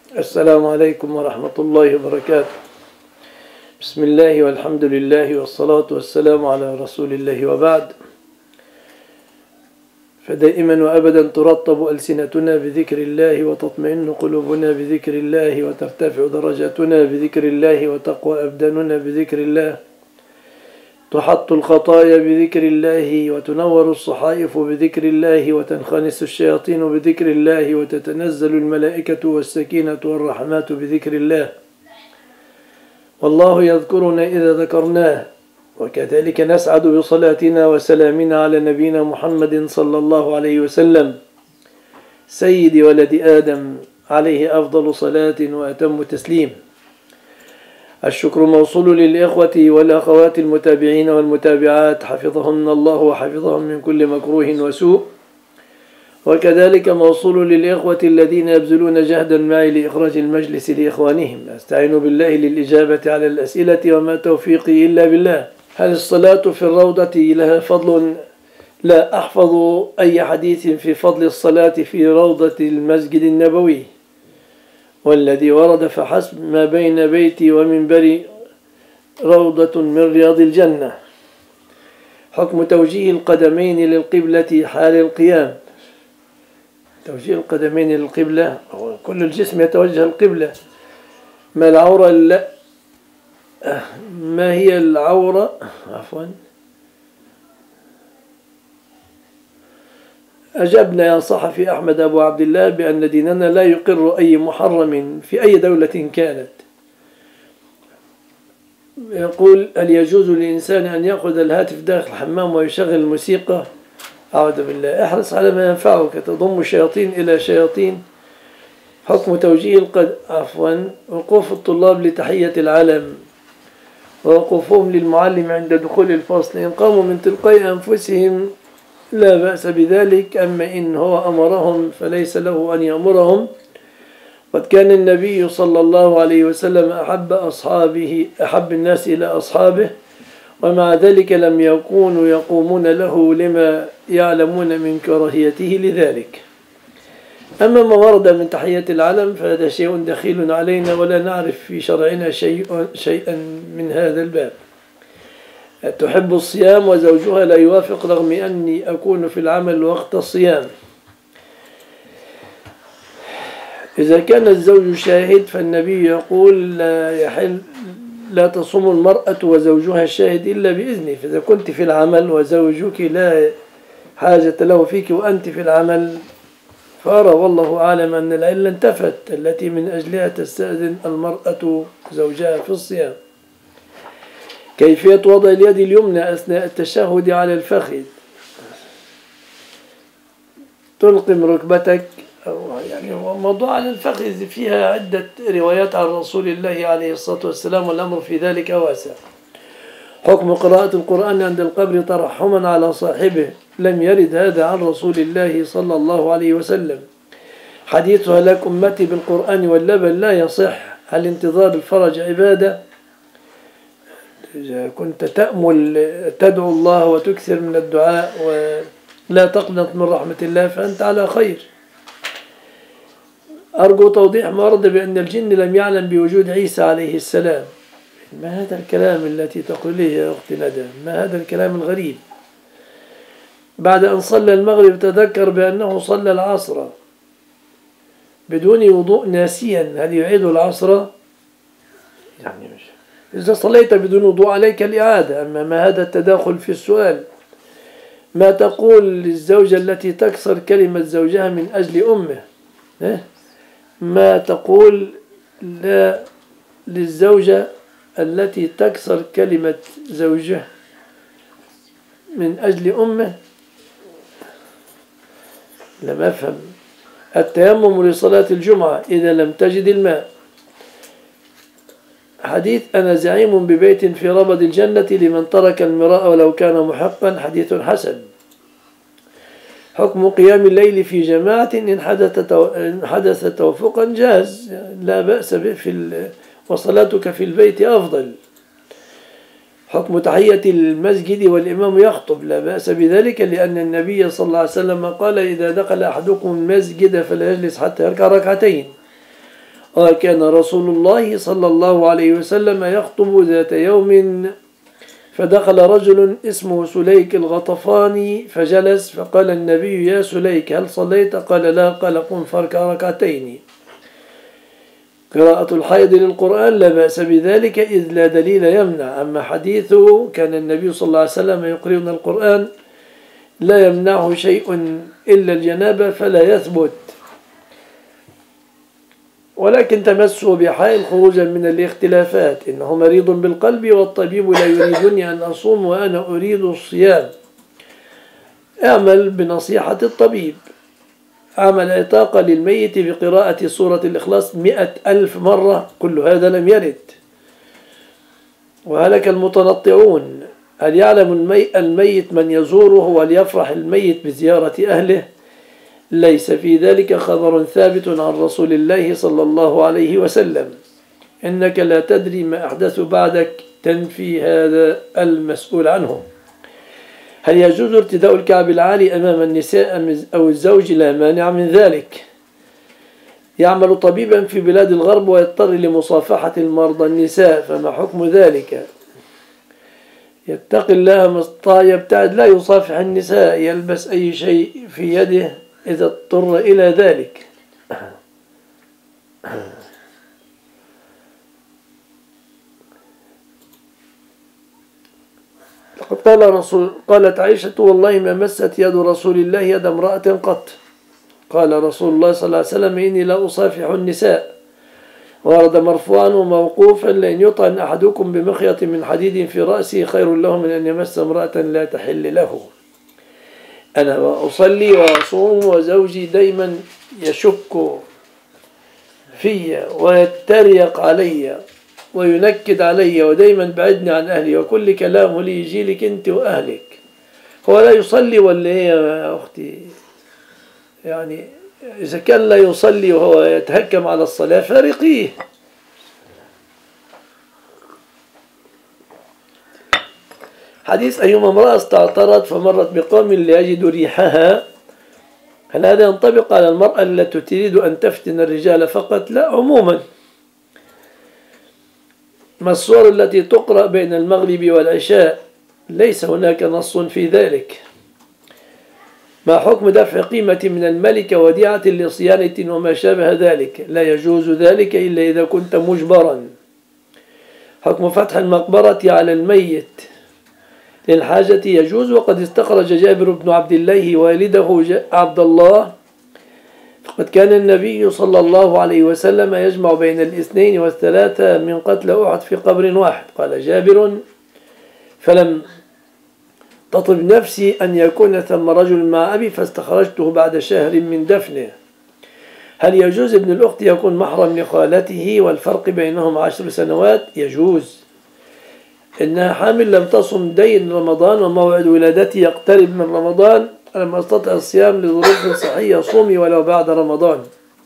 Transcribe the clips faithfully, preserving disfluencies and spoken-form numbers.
السلام عليكم ورحمة الله وبركاته. بسم الله والحمد لله والصلاة والسلام على رسول الله، وبعد. فدائما وأبدا ترطب ألسنتنا بذكر الله، وتطمئن قلوبنا بذكر الله، وترتفع درجاتنا بذكر الله، وتقوى أبداننا بذكر الله، تحط الخطايا بذكر الله، وتنور الصحائف بذكر الله، وتنخنس الشياطين بذكر الله، وتتنزل الملائكة والسكينة والرحمات بذكر الله. والله يذكرنا إذا ذكرناه، وكذلك نسعد بصلاتنا وسلامنا على نبينا محمد صلى الله عليه وسلم سيد ولد آدم، عليه أفضل صلاة وأتم تسليم. الشكر موصول للإخوة والأخوات المتابعين والمتابعات، حفظهم الله وحفظهم من كل مكروه وسوء، وكذلك موصول للإخوة الذين يبذلون جهدا معي لإخراج المجلس لإخوانهم. أستعين بالله للإجابة على الأسئلة، وما توفيقي إلا بالله. هل الصلاة في الروضة لها فضل؟ لا أحفظ أي حديث في فضل الصلاة في روضة المسجد النبوي، والذي ورد فحسب ما بين بيتي ومنبري روضة من رياض الجنة. حكم توجيه القدمين للقبلة حال القيام. توجيه القدمين للقبلة، كل الجسم يتوجه القبلة. ما العورة؟ لا ما هي العورة؟ عفوا أجبنا يا صحفي أحمد أبو عبد الله بأن ديننا لا يقر أي محرم في أي دولة كانت. يقول: هل يجوز للإنسان أن يأخذ الهاتف داخل الحمام ويشغل الموسيقى؟ أعوذ بالله. احرص على ما ينفعك، تضم الشياطين إلى شياطين. حكم توجيه القد عفوا وقوف الطلاب لتحية العلم، ووقوفهم للمعلم عند دخول الفصل، إن قاموا من تلقاء أنفسهم لا بأس بذلك، أما إن هو أمرهم فليس له أن يأمرهم. قد كان النبي صلى الله عليه وسلم أحب أصحابه أحب الناس إلى أصحابه، ومع ذلك لم يكونوا يقومون له لما يعلمون من كراهيته لذلك. أما ما ورد من تحية العلم فهذا شيء دخيل علينا، ولا نعرف في شرعنا شيء شيئا من هذا الباب. تحب الصيام وزوجها لا يوافق رغم أني أكون في العمل وقت الصيام. إذا كان الزوج شاهد فالنبي يقول: لا يحل لا تصوم المرأة وزوجها الشاهد إلا بإذنه. فإذا كنت في العمل وزوجك لا حاجة له فيك وأنت في العمل، فأرى والله أعلم أن العلة انتفت التي من أجلها تستأذن المرأة زوجها في الصيام. كيفية وضع اليد اليمنى أثناء التشهد على الفخذ؟ تلقم ركبتك، يعني موضوع على الفخذ فيها عدة روايات عن رسول الله عليه الصلاة والسلام، والأمر في ذلك واسع. حكم قراءة القرآن عند القبر ترحما على صاحبه، لم يرد هذا عن رسول الله صلى الله عليه وسلم. حديث هلاك أمتي بالقرآن واللبن لا يصح. هل انتظار الفرج عبادة؟ إذا كنت تأمل تدعو الله وتكثر من الدعاء ولا تقنط من رحمة الله فأنت على خير. أرجو توضيح ما ورد بأن الجن لم يعلم بوجود عيسى عليه السلام. ما هذا الكلام التي تقوليه يا أختي ندى؟ ما هذا الكلام الغريب؟ بعد أن صلى المغرب تذكر بأنه صلى العصر بدون وضوء ناسيا، هل يعيد العصر؟ يعني مش إذا صليت بدون وضوء عليك الإعادة. أما ما هذا التداخل في السؤال؟ ما تقول للزوجة التي تكسر كلمة زوجها من أجل أمه؟ ما تقول لا للزوجة التي تكسر كلمة زوجها من أجل أمه؟ لم أفهم. التيمم لصلاة الجمعة إذا لم تجد الماء. حديث أنا زعيم ببيت في ربض الجنة لمن ترك المراء ولو كان محقا، حديث حسن. حكم قيام الليل في جماعة إن حدث إن حدث توفقا جاز، لا بأس به، في وصلاتك في البيت أفضل. حكم تحية المسجد والإمام يخطب، لا بأس بذلك، لأن النبي صلى الله عليه وسلم قال: إذا دخل أحدكم المسجد فلا يجلس حتى يركع ركعتين. وكان رسول الله صلى الله عليه وسلم يخطب ذات يوم فدخل رجل اسمه سليك الغطفاني فجلس، فقال النبي: يا سليك هل صليت؟ قال: لا. قال: قم فاركع ركعتين. قراءة الحيض للقرآن لا بأس بذلك إذ لا دليل يمنع. أما حديثه كان النبي صلى الله عليه وسلم يقرئنا القرآن لا يمنعه شيء إلا الجنابة فلا يثبت، ولكن تمسوا بحائل خروجا من الاختلافات. إنه مريض بالقلب والطبيب لا يريدني أن أصوم وأنا أريد الصيام. اعمل بنصيحة الطبيب. عمل إطاقة للميت بقراءة سورة الإخلاص مئة ألف مرة، كل هذا لم يرد. وهلك المتنطعون. هل يعلم المي... الميت من يزوره وليفرح الميت بزيارة أهله؟ ليس في ذلك خبر ثابت عن رسول الله صلى الله عليه وسلم. إنك لا تدري ما أحدث بعدك، تنفي هذا المسؤول عنه. هل يجوز ارتداء الكعب العالي أمام النساء أو الزوج؟ لا مانع من ذلك. يعمل طبيبا في بلاد الغرب ويضطر لمصافحة المرضى النساء، فما حكم ذلك؟ يتقي الله ما استطاع، يبتعد، لا يصافح النساء، يلبس أي شيء في يده إذا اضطر إلى ذلك. لقد قال رسول قالت عائشة: والله ما مست يد رسول الله يد امرأة قط. قال رسول الله صلى الله عليه وسلم: إني لا أصافح النساء. ورد مرفوعا وموقوفا: لأن يطعن أحدكم بمخيط من حديد في رأسه خير له من أن يمس امرأة لا تحل له. أنا أصلي وأصوم وزوجي دايما يشك في ويتريق علي وينكد علي ودايما بعدني عن أهلي، وكل كلامه لي: يجي لك أنت وأهلك. هو لا يصلي ولا هي يا أختي؟ يعني إذا كان لا يصلي وهو يتهكم على الصلاة فارقيه. حديث: أيما امرأة استعطرت فمرت بقوم ليجدوا ريحها، هل هذا ينطبق على المرأة التي تريد أن تفتن الرجال فقط؟ لا، عموما. ما الصور التي تقرأ بين المغرب والعشاء؟ ليس هناك نص في ذلك. ما حكم دفع قيمة من الملك وديعة لصيانة وما شابه ذلك؟ لا يجوز ذلك إلا إذا كنت مجبرا. حكم فتح المقبرة على الميت للحاجة يجوز. وقد استخرج جابر بن عبد الله والده عبد الله، فقد كان النبي صلى الله عليه وسلم يجمع بين الاثنين والثلاثة من قتل أحد في قبر واحد. قال جابر: فلم تطب نفسي أن يكون ثم رجل مع أبي فاستخرجته بعد شهر من دفنه. هل يجوز ابن الأخت يكون محرم لخالته والفرق بينهم عشر سنوات؟ يجوز. إنها حامل لم تصم دين رمضان وموعد ولادتي يقترب من رمضان، لم أستطع الصيام لظروف صحية، صومي ولو بعد رمضان.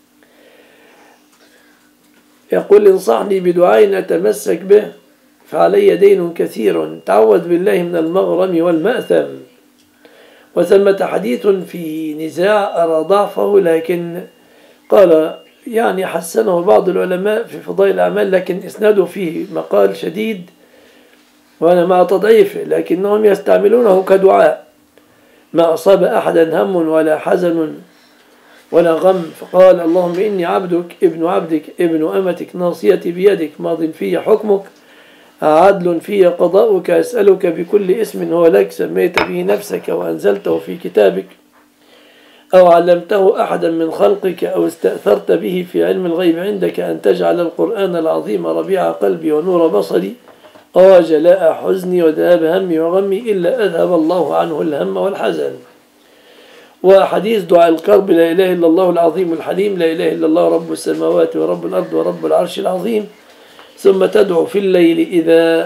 يقول: انصحني بدعاء أتمسك به فعلي دين كثير، تعوذ بالله من المغرم والمأثم. وثمة حديث في نزاع أرى ضعفه، لكن قال يعني حسنه بعض العلماء في فضائل الأعمال، لكن إسناده فيه مقال شديد وأنا مع تضعيفه، لكنهم يستعملونه كدعاء: ما أصاب أحدا هم ولا حزن ولا غم، فقال: اللهم إني عبدك ابن عبدك ابن أمتك ناصيتي بيدك ماض في حكمك عدل في قضاؤك، أسألك بكل اسم هو لك سميت به نفسك وأنزلته في كتابك أو علمته أحدا من خلقك أو استأثرت به في علم الغيب عندك أن تجعل القرآن العظيم ربيع قلبي ونور بصري وجلاء حزني وذهاب همي وغمي إلا أذهب الله عنه الهم والحزن. وحديث دعاء الكرب: لا إله إلا الله العظيم الحليم، لا إله إلا الله رب السماوات ورب الأرض ورب العرش العظيم. ثم تدعو في الليل إذا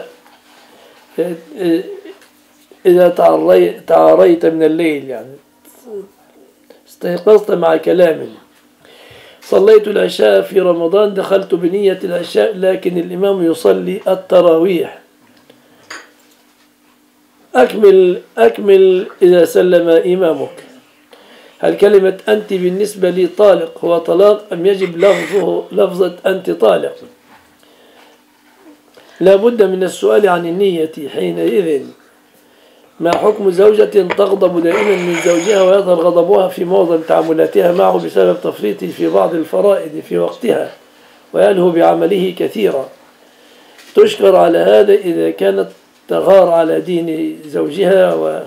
إذا تعاريت من الليل، يعني استيقظت مع كلام. صليت العشاء في رمضان، دخلت بنية العشاء لكن الإمام يصلي التراويح، أكمل أكمل إذا سلم إمامك. هل كلمة أنت بالنسبة لي طالق هو طلاق أم يجب لفظه لفظة أنت طالق؟ لا بد من السؤال عن النية حينئذ. ما حكم زوجة تغضب دائما من زوجها ويظهر غضبها في معظم تعاملاتها معه بسبب تفريطه في بعض الفرائض في وقتها ويلهو بعمله كثيرا؟ تشكر على هذا إذا كانت تغار على دين زوجها. و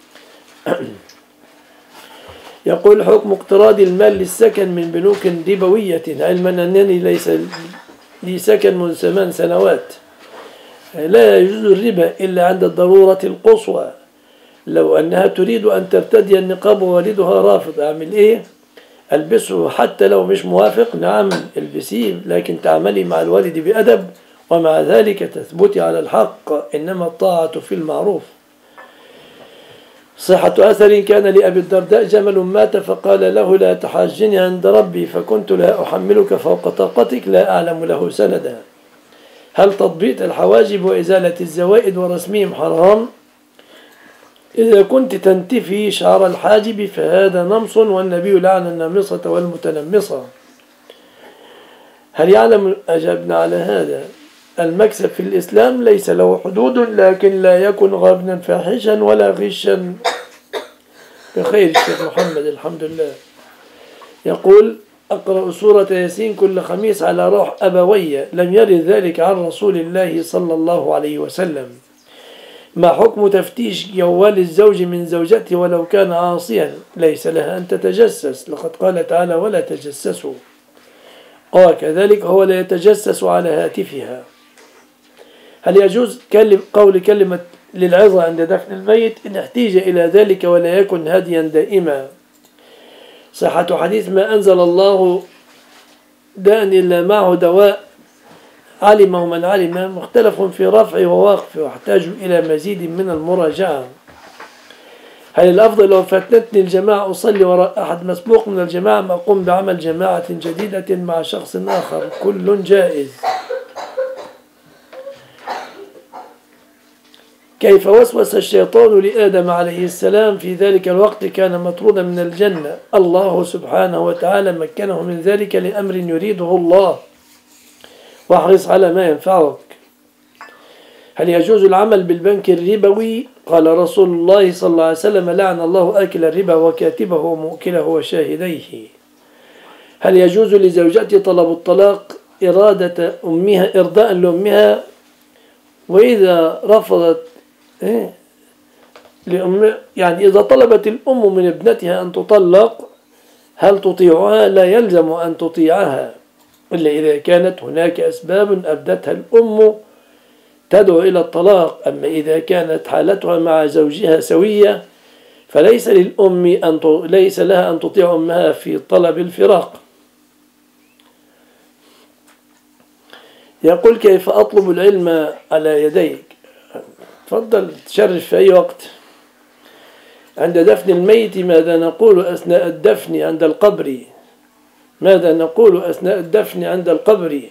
يقول حكم اقتراض المال للسكن من بنوك ربوية، علما أنني ليس لي سكن منذ ثمان سنوات. لا يجوز الربا إلا عند الضرورة القصوى. لو أنها تريد أن ترتدي النقاب ووالدها رافض، أعمل إيه؟ ألبسه حتى لو مش موافق؟ نعم البسيه، لكن تعملي مع الوالد بأدب، ومع ذلك تثبتي على الحق، إنما الطاعة في المعروف. صحة أثر كان لأبي الدرداء جمل مات فقال له لا تحاجني عند ربي، فكنت لا أحملك فوق طاقتك، لا أعلم له سندا. هل تضبيط الحواجب وإزالة الزوائد ورسمهم حرام؟ إذا كنت تنتفي شعر الحاجب فهذا نمص، والنبي لعن النامصة والمتنمصة. هل يعلم، أجبنا على هذا، المكسب في الإسلام ليس له حدود، لكن لا يكن غبنا فاحشا ولا غشا. بخير الشيخ محمد الحمد لله. يقول أقرأ سورة ياسين كل خميس على روح أبوي، لم يرد ذلك عن رسول الله صلى الله عليه وسلم. ما حكم تفتيش جوال الزوج من زوجته ولو كان عاصيا؟ ليس لها أن تتجسس، لقد قال تعالى ولا تجسسوا. قال كذلك هو لا يتجسس على هاتفها. هل يجوز قول كلمة للعظة عند دفن الميت إن احتيج إلى ذلك ولا يكن هديا دائما؟ صحة حديث ما أنزل الله داء إلا معه دواء علمه من علم، مختلف في رفعه ووقفه واحتاج إلى مزيد من المراجعة. هل الأفضل لو فاتتني الجماعة أصلي وراء أحد مسبوق من الجماعة أم أقوم بعمل جماعة جديدة مع شخص آخر؟ كل جائز. كيف وسوس الشيطان لآدم عليه السلام في ذلك الوقت كان مطرودا من الجنة؟ الله سبحانه وتعالى مكنه من ذلك لأمر يريده الله، واحرص على ما ينفعك. هل يجوز العمل بالبنك الربوي؟ قال رسول الله صلى الله عليه وسلم لعن الله آكل الربا وكاتبه ومؤكله وشاهديه. هل يجوز لزوجتي طلب الطلاق إرادة أمها إرضاء لأمها، وإذا رفضت إيه؟ لأم يعني إذا طلبت الأم من ابنتها أن تطلق هل تطيعها؟ لا يلزم أن تطيعها إلا إذا كانت هناك أسباب أبدتها الأم تدعو إلى الطلاق. أما إذا كانت حالتها مع زوجها سوية فليس للأم أن ت... ليس لها أن تطيع أمها في طلب الفراق. يقول كيف أطلب العلم على يديك؟ تفضل تشرف في أي وقت. عند دفن الميت ماذا نقول أثناء الدفن عند القبر؟ ماذا نقول أثناء الدفن عند القبر؟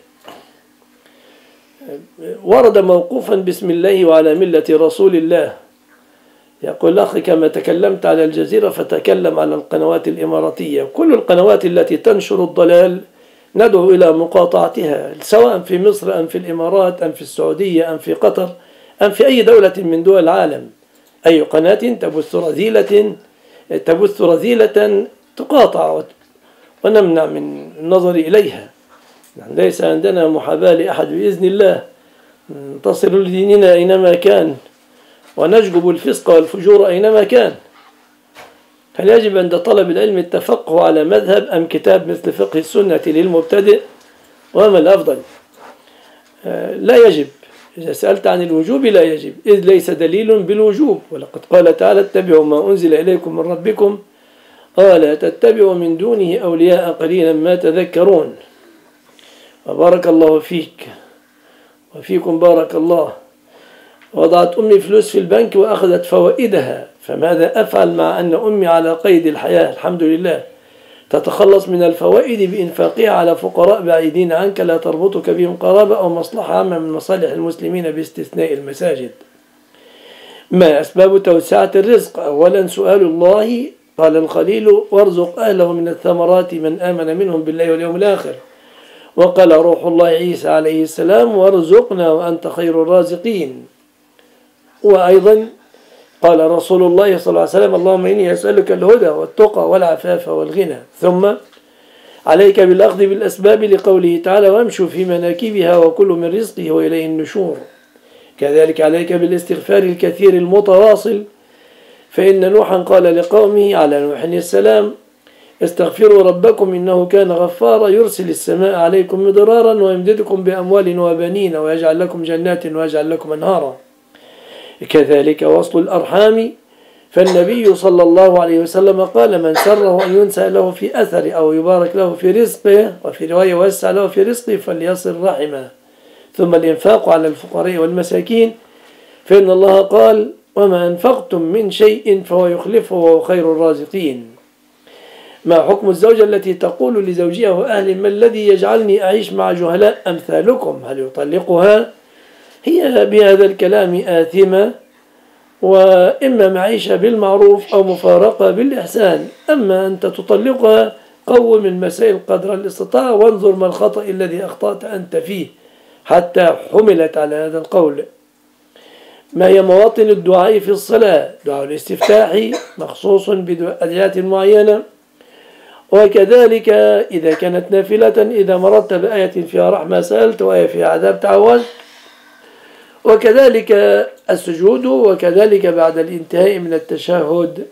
ورد موقوفا بسم الله وعلى ملة رسول الله. يقول أخي كما تكلمت على الجزيرة فتكلم على القنوات الإماراتية. كل القنوات التي تنشر الضلال ندعو إلى مقاطعتها، سواء في مصر أم في الإمارات أم في السعودية أم في قطر أم في أي دولة من دول العالم. أي قناة تبث رذيلة تبث رذيلة تقاطع ونمنع من النظر إليها. ليس عندنا محاباة لأحد بإذن الله، ننتصر لديننا أينما كان ونجلب الفسق والفجور أينما كان. هل يجب عند طلب العلم التفقه على مذهب أم كتاب مثل فقه السنة للمبتدئ؟ وما الأفضل؟ لا يجب. إذا سألت عن الوجوب لا يجب، إذ ليس دليل بالوجوب، ولقد قال تعالى اتبعوا ما أنزل إليكم من ربكم ولا تتبعوا من دونه أولياء قليلا ما تذكرون. وبارك الله فيك وفيكم بارك الله. وضعت أمي فلوس في البنك وأخذت فوائدها، فماذا أفعل مع أن أمي على قيد الحياة الحمد لله؟ تتخلص من الفوائد بإنفاقها على فقراء بعيدين عنك لا تربطك بهم قرابة أو مصلحة عامة من مصالح المسلمين باستثناء المساجد. ما أسباب توسعة الرزق؟ أولا سؤال الله قال الخليل وارزق أهله من الثمرات من آمن منهم بالله واليوم الآخر. وقال روح الله عيسى عليه السلام وارزقنا وأنت خير الرازقين. وأيضا قال رسول الله صلى الله عليه وسلم اللهم إني أسألك الهدى والتقى والعفاف والغنى. ثم عليك بالأخذ بالأسباب لقوله تعالى وامشوا في مناكبها وكل من رزقه وإليه النشور. كذلك عليك بالاستغفار الكثير المتواصل، فإن نوحا قال لقومه على نوح السلام استغفروا ربكم إنه كان غفارا يرسل السماء عليكم مدرارا ويمددكم بأموال وبنين ويجعل لكم جنات ويجعل لكم أنهارا. كذلك وصل الأرحام، فالنبي صلى الله عليه وسلم قال من سره أن ينسى له في أثر أو يبارك له في رزقه، وفي رواية ويسع له في رزقه فليصل رحمه. ثم الإنفاق على الفقراء والمساكين، فإن الله قال وما أنفقتم من شيء فهو يخلفه وهو خير الرازقين. ما حكم الزوجة التي تقول لزوجها وأهل ما الذي يجعلني أعيش مع جهلاء أمثالكم؟ هل يطلقها؟ هي بهذا الكلام آثمة، وإما معيشة بالمعروف أو مفارقة بالإحسان. أما أنت تطلقها قوم المسائل قدر الاستطاعة وانظر ما الخطأ الذي أخطأت أنت فيه حتى حملت على هذا القول. ما هي مواطن الدعاء في الصلاة؟ دعاء الاستفتاح مخصوص بأدعيات معينة، وكذلك إذا كانت نافلة إذا مررت بآية فيها رحمة سألت وآية فيها عذاب تعوذ، وكذلك السجود، وكذلك بعد الانتهاء من التشهد.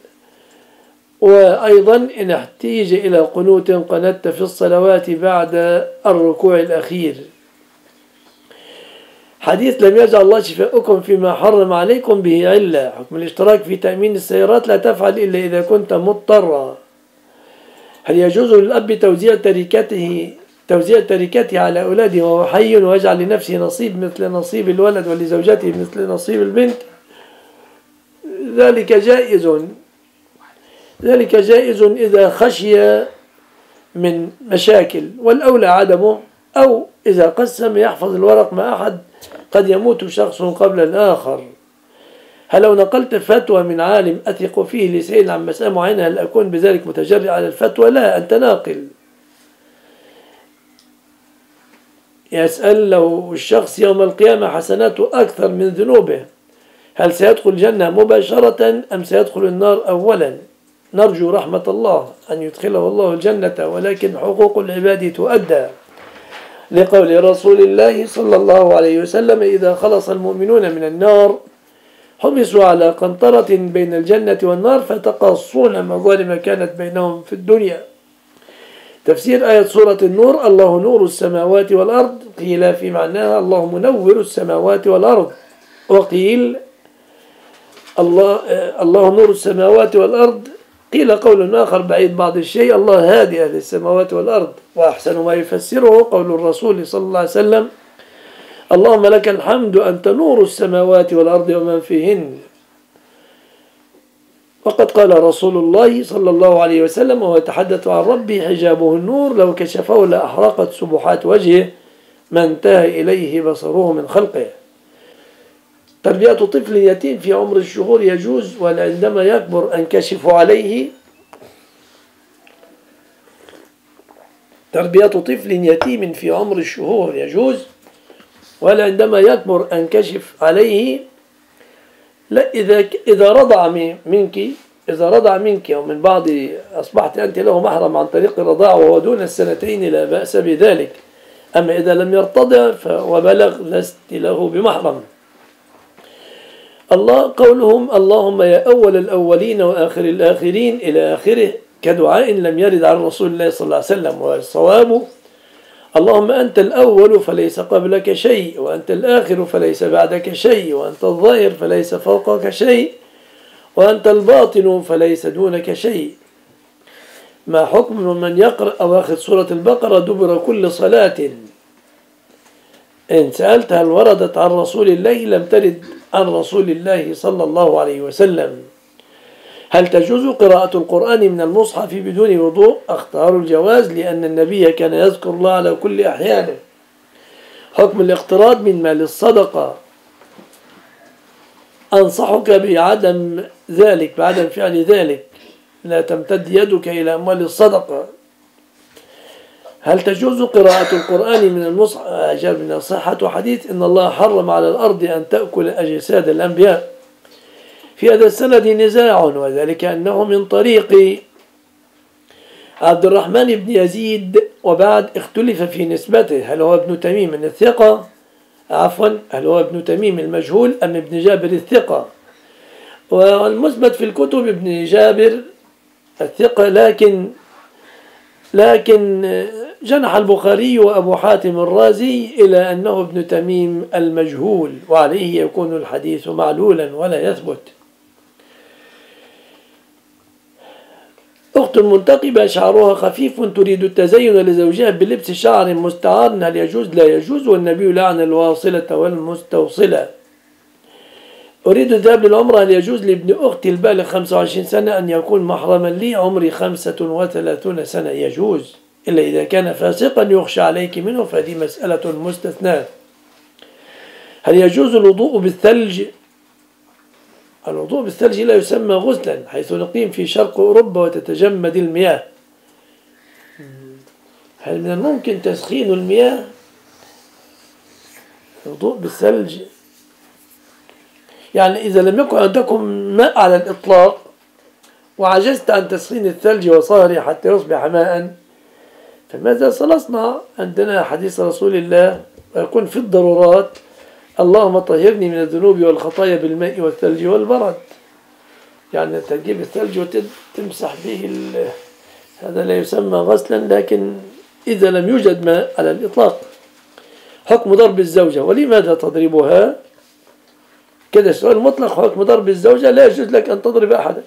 وأيضا إن احتيج إلى قنوت قنت في الصلوات بعد الركوع الأخير. حديث لم يجعل الله شفاءكم فيما حرم عليكم به علة. حكم الاشتراك في تأمين السيارات لا تفعل إلا إذا كنت مضطرا. هل يجوز للأب توزيع تركته توزيع تركته على أولاده وهو حي ويجعل لنفسه نصيب مثل نصيب الولد ولزوجته مثل نصيب البنت؟ ذلك جائز ذلك جائز إذا خشي من مشاكل، والأولى عدمه، أو إذا قسم يحفظ الورق مع أحد قد يموت شخص قبل الآخر. هل لو نقلت فتوى من عالم أثق فيه لسائل عن مسألة معينة هل أكون بذلك متجرئ على الفتوى؟ لا، أنت ناقل. يسأل لو الشخص يوم القيامة حسناته أكثر من ذنوبه هل سيدخل الجنة مباشرة أم سيدخل النار أولا؟ نرجو رحمة الله أن يدخله الله الجنة، ولكن حقوق العباد تؤدى، لقول رسول الله صلى الله عليه وسلم إذا خلص المؤمنون من النار حبسوا على قنطرة بين الجنة والنار فتقصون مظالم كانت بينهم في الدنيا. تفسير آية سورة النور الله نور السماوات والأرض، قيل في معناها الله منور السماوات والأرض، وقيل الله, الله نور السماوات والأرض، قيل قول آخر بعيد بعض الشيء الله هادئ للسماوات والأرض. وأحسن ما يفسره قول الرسول صلى الله عليه وسلم اللهم لك الحمد أنت نور السماوات والأرض ومن فيهن. وقد قال رسول الله صلى الله عليه وسلم وهو يتحدث عن ربي حجابه النور لو كشفه لأحرقت سبحات وجهه ما انتهى إليه بصره من خلقه. تربية طفل يتيم في عمر الشهور يجوز، وعندما يكبر أنكشف عليه. تربية طفل يتيم في عمر الشهور يجوز، وعندما يكبر أنكشف عليه. لا، إذا إذا رضع منك إذا رضع منك أو من بعض أصبحت أنت له محرم عن طريق الرضاعة وهو دون السنتين لا بأس بذلك. أما إذا لم يرتضع وبلغ لست له بمحرم. الله قولهم اللهم يا أول الأولين وآخر الآخرين إلى آخره كدعاء لم يرد عن رسول الله صلى الله عليه وسلم، والصواب اللهم أنت الأول فليس قبلك شيء، وأنت الآخر فليس بعدك شيء، وأنت الظاهر فليس فوقك شيء، وأنت الباطن فليس دونك شيء. ما حكم من يقرأ أواخر سورة البقرة دبر كل صلاة؟ إن سألت هل وردت عن رسول الله لم ترد عن رسول الله صلى الله عليه وسلم. هل تجوز قراءة القرآن من المصحف بدون وضوء؟ أختار الجواز لأن النبي كان يذكر الله على كل أحيانه. حكم الاقتراض من مال الصدقة؟ أنصحك بعدم ذلك بعدم فعل ذلك، لا تمتد يدك إلى أموال الصدقة. هل تجوز قراءة القرآن من المصحف؟ أجاب من صحة حديث إن الله حرم على الأرض أن تأكل أجساد الأنبياء. في هذا السند نزاع، وذلك أنه من طريق عبد الرحمن بن يزيد، وبعد اختلف في نسبته، هل هو ابن تميم من الثقة عفوا هل هو ابن تميم المجهول أم ابن جابر الثقة. والمثبت في الكتب ابن جابر الثقة، لكن لكن جنح البخاري وأبو حاتم الرازي إلى أنه ابن تميم المجهول، وعليه يكون الحديث معلولا ولا يثبت. أخت منتقبة شعرها خفيف تريد التزين لزوجها بلبس شعر مستعار، هل يجوز؟ لا يجوز، والنبي لعن الواصلة والمستوصلة. أريد الذهاب للعمرة، هل يجوز لابن أختي البالغ خمسة وعشرين سنة أن يكون محرما لي؟ عمري خمسة وثلاثون سنة. يجوز، إلا إذا كان فاسقا يخشى عليك منه، فهذه مسألة مستثناة. هل يجوز الوضوء بالثلج؟ الوضوء بالثلج لا يسمى غسلا، حيث نقيم في شرق أوروبا وتتجمد المياه. هل من الممكن تسخين المياه؟ الوضوء بالثلج يعني إذا لم يكن عندكم ماء على الإطلاق وعجزت عن تسخين الثلج وصهره حتى يصبح ماء، فماذا سنصنع؟ عندنا حديث رسول الله ويكون في الضرورات اللهم طهرني من الذنوب والخطايا بالماء والثلج والبرد. يعني تجيب الثلج وتمسح به، هذا لا يسمى غسلا، لكن إذا لم يوجد ماء على الإطلاق. حكم ضرب الزوجة، ولماذا تضربها؟ كده السؤال مطلق. حكم ضرب الزوجة، لا يجوز لك أن تضرب أحدا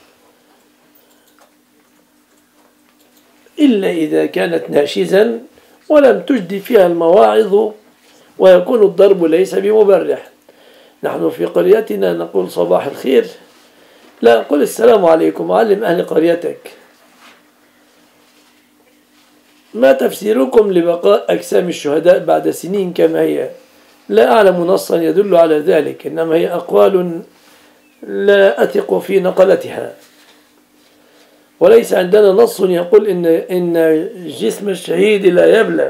إلا إذا كانت ناشزا ولم تجدي فيها المواعظ، ويكون الضرب ليس بمبرح. نحن في قريتنا نقول صباح الخير، لا، قل السلام عليكم، علم أهل قريتك. ما تفسيركم لبقاء أجسام الشهداء بعد سنين كما هي؟ لا أعلم نصا يدل على ذلك، إنما هي أقوال لا أثق في نقلتها، وليس عندنا نص يقول إن إن جسم الشهيد لا يبلى،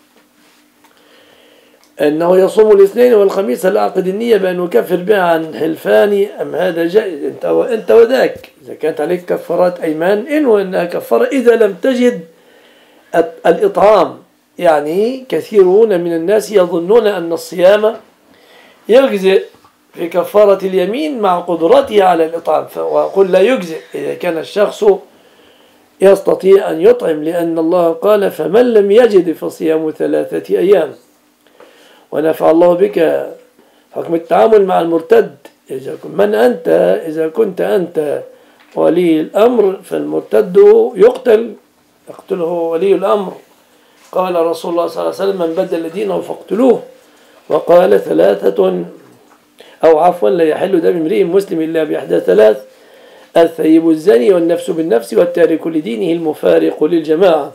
أنه يصوم الاثنين والخميس. هل أعقد النية بأن نكفر بها عن حلفان أم هذا جائز؟ أنت وأنت وذاك. إذا كانت عليك كفارات أيمان إنه أنها كفارة إذا لم تجد الإطعام. يعني كثيرون من الناس يظنون أن الصيام يجزئ في كفارة اليمين مع قدرته على الإطعام، وأقول لا يجزئ إذا كان الشخص يستطيع أن يطعم، لأن الله قال فمن لم يجد فصيام ثلاثة أيام. ونفع الله بك حكم التعامل مع المرتد. إذا من أنت إذا كنت أنت ولي الأمر فالمرتد يقتل، يقتله ولي الأمر. قال رسول الله صلى الله عليه وسلم من بدل دينه فاقتلوه. وقال ثلاثة أو عفوا لا يحل دم امرئ مسلم إلا بإحدى ثلاث: الثيب الزاني والنفس بالنفس والتارك لدينه المفارق للجماعة.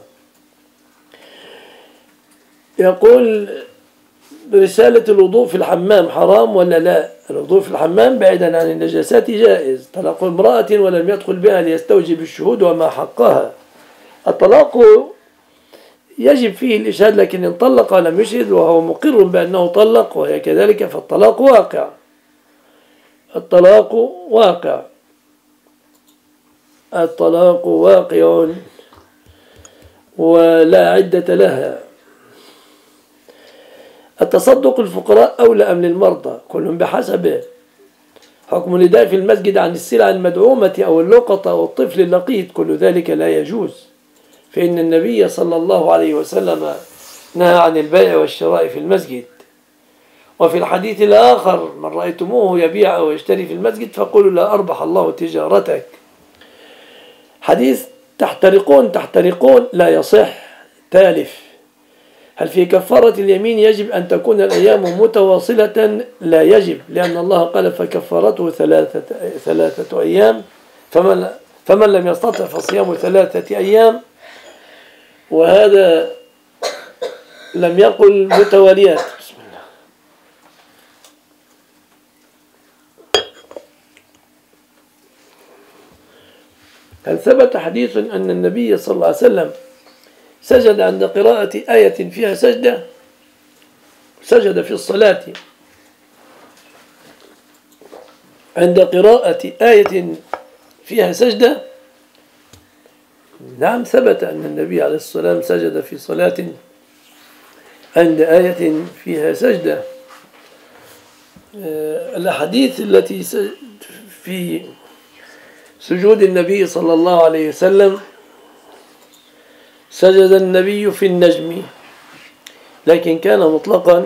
يقول رسالة الوضوء في الحمام حرام ولا لا؟ الوضوء في الحمام بعيدا عن النجاسات جائز. طلاق امرأة ولم يدخل بها ليستوجب الشهود وما حقها. الطلاق يجب فيه الإشهاد، لكن إن طلق ولم يشهد وهو مقر بأنه طلق وهي كذلك فالطلاق واقع. الطلاق واقع الطلاق واقع ولا عدة لها. التصدق الفقراء أولى أم للمرضى؟ كل بحسبه. حكم النداء في المسجد عن السلع المدعومة أو اللقطة أو الطفل اللقيط، كل ذلك لا يجوز، فإن النبي صلى الله عليه وسلم نهى عن البيع والشراء في المسجد. وفي الحديث الآخر من رأيتموه يبيع أو يشتري في المسجد فقولوا لا أربح الله تجارتك. حديث تحترقون تحترقون لا يصح، تالف. هل في كفارة اليمين يجب أن تكون الأيام متواصلة؟ لا يجب، لأن الله قال فكفارته ثلاثة, ثلاثة أيام، فمن, فمن لم يستطع فصيام ثلاثة أيام، وهذا لم يقل متواليات. بسم الله. هل ثبت حديث أن النبي صلى الله عليه وسلم سجد عند قراءة آية فيها سجدة، سجد في الصلاة عند قراءة آية فيها سجدة. نعم ثبت أن النبي عليه الصلاة والسلام سجد في صلاة عند آية فيها سجدة. الأحاديث التي في سجود النبي صلى الله عليه وسلم: سجد النبي في النجم، لكن كان مطلقا.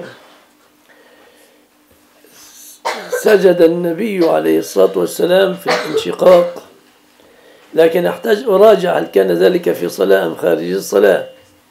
سجد النبي عليه الصلاة والسلام في الانشقاق، لكن أحتاج أراجع هل كان ذلك في صلاة أم خارج الصلاة.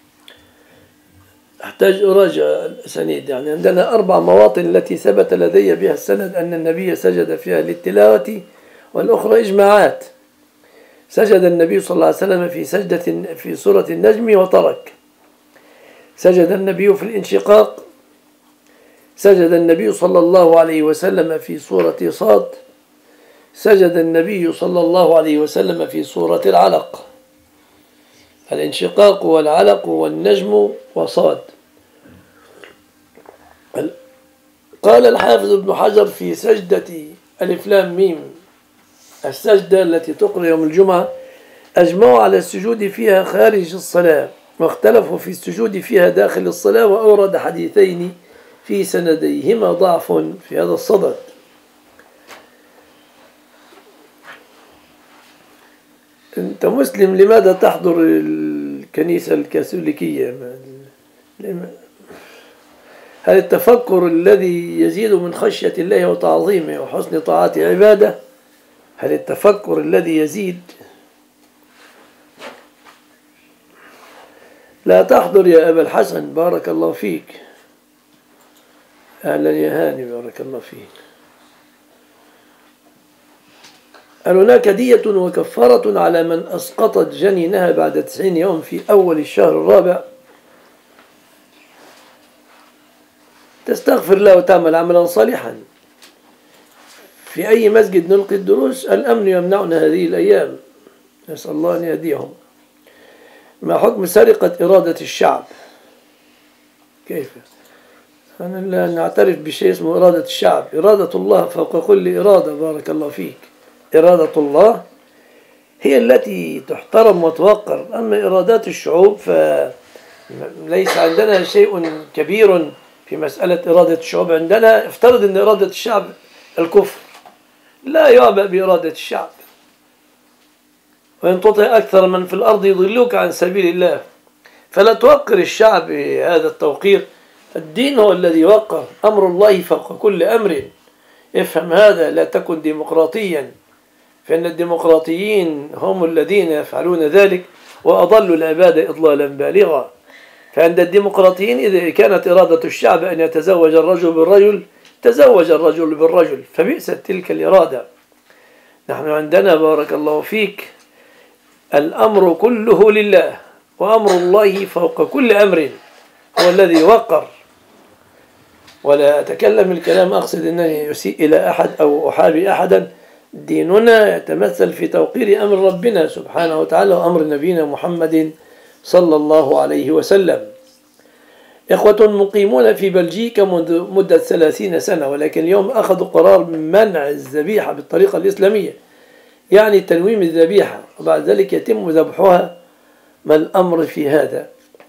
أحتاج أراجع الأسانيد. يعني عندنا أربع مواطن التي ثبت لدي بها السند أن النبي سجد فيها للتلاوة، والأخرى إجماعات. سجد النبي صلى الله عليه وسلم في سجدة في سورة النجم وترك. سجد النبي في الانشقاق. سجد النبي صلى الله عليه وسلم في سورة صاد. سجد النبي صلى الله عليه وسلم في سورة العلق. الانشقاق والعلق والنجم وصاد. قال الحافظ ابن حجر في سجدة ألف لام ميم، السجدة التي تقرأ يوم الجمعة: أجمعوا على السجود فيها خارج الصلاة، واختلفوا في السجود فيها داخل الصلاة، وأورد حديثين في سنديهما ضعف في هذا الصدد. أنت مسلم، لماذا تحضر الكنيسة الكاثوليكية؟ هل التفكر الذي يزيد من خشية الله وتعظيمه وحسن طاعته عبادة؟ هل التفكر الذي يزيد؟ لا تحضر يا أبا الحسن، بارك الله فيك. أهلا يا هاني، بارك الله فيك. هل هناك دية وكفارة على من أسقطت جنينها بعد تسعين يوم في أول الشهر الرابع؟ تستغفر الله وتعمل عملا صالحا. في أي مسجد نلقي الدروس الأمن يمنعنا هذه الأيام، نسأل الله أن يهديهم. ما حكم سرقة إرادة الشعب؟ كيف؟ أنا لا نعترف بشيء اسمه إرادة الشعب. إرادة الله فوق كل إرادة، بارك الله فيك. إرادة الله هي التي تحترم وتوقر، أما إرادات الشعوب فليس عندنا شيء كبير في مسألة إرادة الشعوب. عندنا افترض أن إرادة الشعب الكفر، لا يعبأ بإرادة الشعب. وإن تطع أكثر من في الأرض يضلوك عن سبيل الله، فلا توقر الشعب هذا التوقير. الدين هو الذي يوقر، أمر الله فوق كل أمر. افهم هذا، لا تكن ديمقراطيا، فإن الديمقراطيين هم الذين يفعلون ذلك وأضلوا العباد إضلالا بالغا. فعند الديمقراطيين إذا كانت إرادة الشعب أن يتزوج الرجل بالرجل تزوج الرجل بالرجل، فبئست تلك الإرادة. نحن عندنا بارك الله فيك الأمر كله لله، وأمر الله فوق كل أمر، هو الذي وقر. ولا أتكلم الكلام أقصد أنني أسيء إلى أحد أو أحابي أحدا. ديننا يتمثل في توقير أمر ربنا سبحانه وتعالى وأمر نبينا محمد صلى الله عليه وسلم. إخوة مقيمون في بلجيكا منذ مدة ثلاثين سنة، ولكن اليوم أخذوا قرار منع الذبيحة بالطريقة الإسلامية، يعني تنويم الذبيحة، وبعد ذلك يتم ذبحها. ما الأمر في هذا؟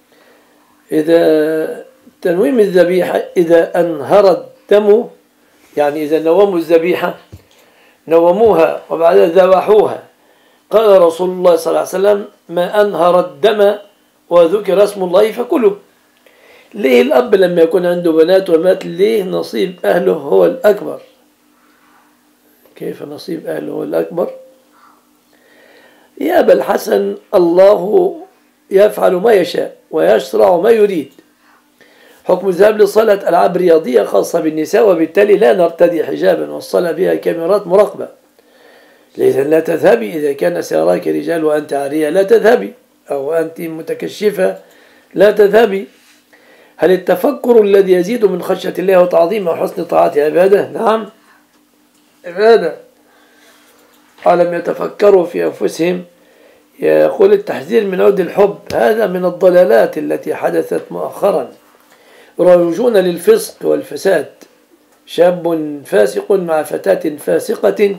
إذا تنويم الذبيحة إذا أنهر الدم، يعني إذا نوموا الذبيحة نوموها وبعد ذبحوها، قال رسول الله صلى الله عليه وسلم: ما أنهر الدم وذكر اسم الله فكلوا. ليه الأب لما يكون عنده بنات ومات ليه نصيب أهله هو الأكبر؟ كيف نصيب أهله هو الأكبر؟ يا أبا الحسن، الله يفعل ما يشاء ويشرع ما يريد. حكم الذهاب لصالة ألعاب رياضية خاصة بالنساء، وبالتالي لا نرتدي حجابا والصلاة بها كاميرات مراقبة. لذا لا تذهبي، إذا كان سيراك رجال وأنت عارية لا تذهبي، أو أنت متكشفة لا تذهبي. هل التفكر الذي يزيد من خشية الله وتعظيمه وحسن طاعته عبادة؟ نعم عبادة. ألم يتفكروا في أنفسهم يقول التحذير من عود الحب هذا من الضلالات التي حدثت مؤخرا، يروجون للفسق والفساد، شاب فاسق مع فتاة فاسقة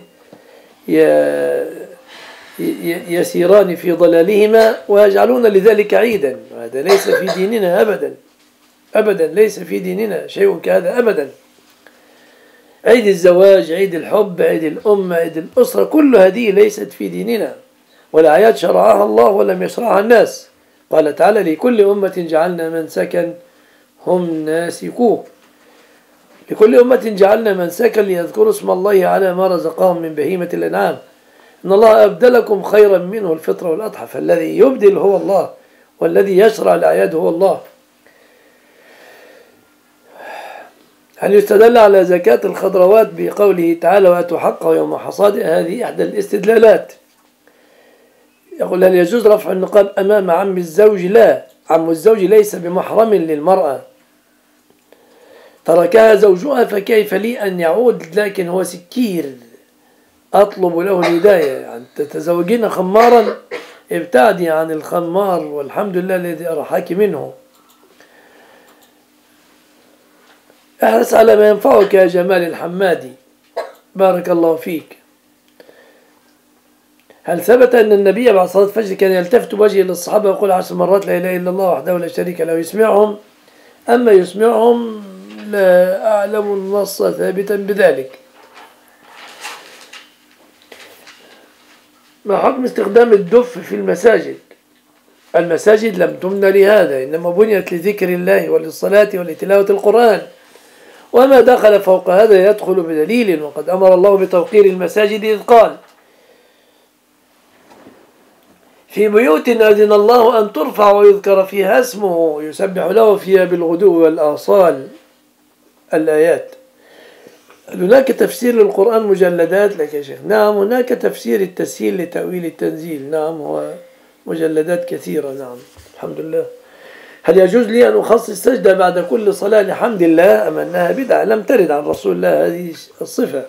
يسيران في ضلالهما ويجعلون لذلك عيدا. هذا ليس في ديننا أبدا أبدا، ليس في ديننا شيء كهذا أبدا. عيد الزواج، عيد الحب، عيد الأمة، عيد الأسرة، كل هذه ليست في ديننا، والأعياد شرعها الله ولم يشرعها الناس. قال تعالى: لكل أمة جعلنا منسكا هم ناسكوه. لكل أمة جعلنا منسكا ليذكروا اسم الله على ما رزقهم من بهيمة الأنعام، إن الله أبدلكم خيرا منه الفطر والأضحى. فالذي يبدل هو الله، والذي يشرع الأعياد هو الله. هل يستدل على زكاة الخضروات بقوله تعالى: وآتوا حقه يوم حصاده؟ هذه إحدى الاستدلالات. يقول: هل يجوز رفع النقاب أمام عم الزوج؟ لا، عم الزوج ليس بمحرم للمرأة، تركها زوجها فكيف لي أن يعود؟ لكن هو سكير، أطلب له الهداية. يعني تتزوجين خمارا، ابتعدي عن الخمار، والحمد لله الذي أرحاك منه. احرص على ما ينفعك يا جمال الحمادي، بارك الله فيك. هل ثبت أن النبي بعد صلاة الفجر كان يلتفت وجهه للصحابة ويقول عشر مرات لا إله إلا الله وحده لا شريك له يسمعهم؟ أما يسمعهم لا أعلم النص ثابتا بذلك. ما حكم استخدام الدف في المساجد؟ المساجد لم تبنى لهذا، إنما بنيت لذكر الله وللصلاة ولتلاوة القرآن، وما دخل فوق هذا يدخل بدليل. وقد أمر الله بتوقير المساجد إذ قال: في بيوت أذن الله أن ترفع ويذكر فيها اسمه يسبح له فيها بالغدو والآصال. الآيات. هناك تفسير للقرآن مجلدات لك يا شيخ؟ نعم، هناك تفسير التسهيل لتأويل التنزيل، نعم، هو مجلدات كثيرة، نعم، الحمد لله. هل يجوز لي أن أخصص سجدة بعد كل صلاة لحمد الله أم أنها بدعة؟ لم ترد عن رسول الله هذه الصفة.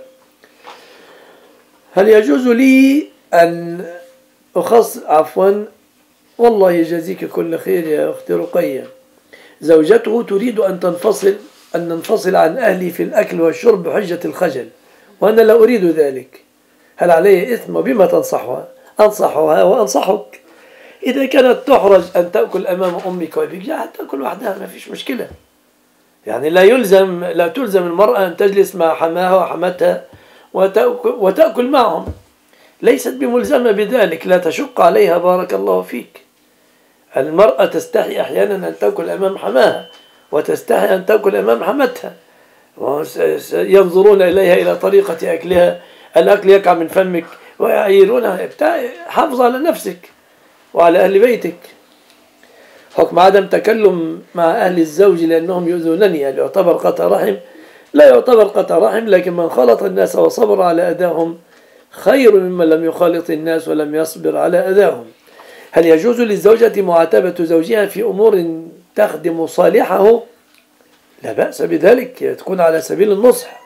هل يجوز لي أن أخص عفوا والله يجازيك كل خير يا أختي رقية، زوجته تريد أن تنفصل أن ننفصل عن أهلي في الأكل والشرب بحجة الخجل، وأنا لا أريد ذلك، هل علي إثم؟ وبما تنصحها؟ أنصحها وأنصحك. إذا كانت تحرج أن تأكل أمام أمك وأبيك، تأكل وحدها، ما فيش مشكلة. يعني لا يلزم لا تلزم المرأة أن تجلس مع حماها وحمتها وتأكل, وتأكل معهم، ليست بملزمة بذلك، لا تشق عليها، بارك الله فيك. المرأة تستحي أحيانا أن تأكل أمام حماها، وتستحي أن تأكل أمام حمتها، ينظرون إليها إلى طريقة أكلها، الأكل يقع من فمك ويعيرونها. حافظ على نفسك وعلى أهل بيتك. حكم عدم تكلم مع أهل الزوج لأنهم يؤذونني، هل يعتبر قطع رحم؟ لا يعتبر قطع رحم، لكن من خالط الناس وصبر على أذاهم خير ممن لم يخالط الناس ولم يصبر على أذاهم. هل يجوز للزوجة معاتبة زوجها في أمور تخدم صالحه؟ لا بأس بذلك، تكون على سبيل النصح.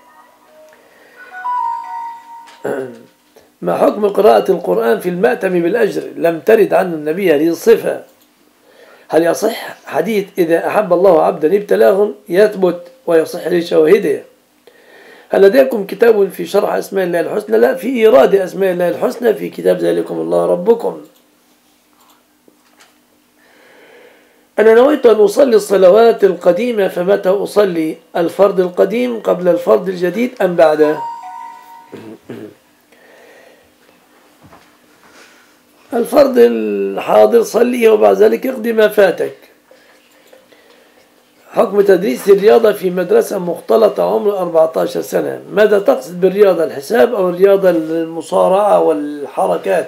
ما حكم قراءة القرآن في المأتم بالأجر؟ لم ترد عن النبي هذه الصفة. هل يصح حديث إذا أحب الله عبدا ابتلاهم؟ يثبت ويصح لشواهده. هل لديكم كتاب في شرح أسماء الله الحسنى؟ لا، في إيراد أسماء الله الحسنى في كتاب ذلكم الله ربكم. أنا نويت أن أصلي الصلوات القديمة، فمتى أصلي؟ الفرض القديم قبل الفرض الجديد أم بعده؟ الفرض الحاضر صليه وبعد ذلك اقضي ما فاتك. حكم تدريس الرياضة في مدرسة مختلطة عمر أربعة عشر سنة، ماذا تقصد بالرياضة؟ الحساب أو الرياضة المصارعة والحركات؟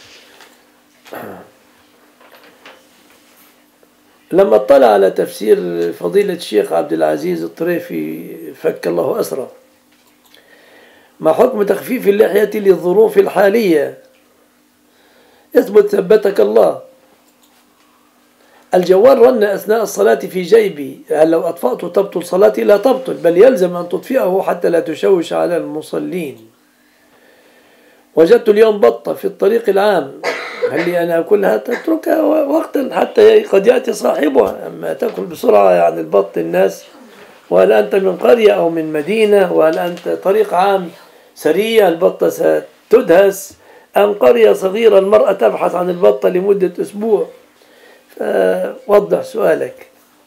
لما اطلع على تفسير فضيلة الشيخ عبد العزيز الطريفي فك الله أسره، ما حكم تخفيف اللحية للظروف الحالية؟ اثبت ثبتك الله. الجوال رن أثناء الصلاة في جيبي، هل لو أطفأته تبطل صلاتي؟ لا تبطل، بل يلزم أن تطفئه حتى لا تشوش على المصلين. وجدت اليوم بطة في الطريق العام، هل لي أنا أكلها؟ تتركها وقتا حتى قد يأتي صاحبها. أما تأكل بسرعة يعني البط الناس، وهل أنت من قرية أو من مدينة؟ وهل أنت طريق عام سريع البطة ستدهس، أم قرية صغيرة المرأة تبحث عن البطة لمدة أسبوع؟ فوضح سؤالك.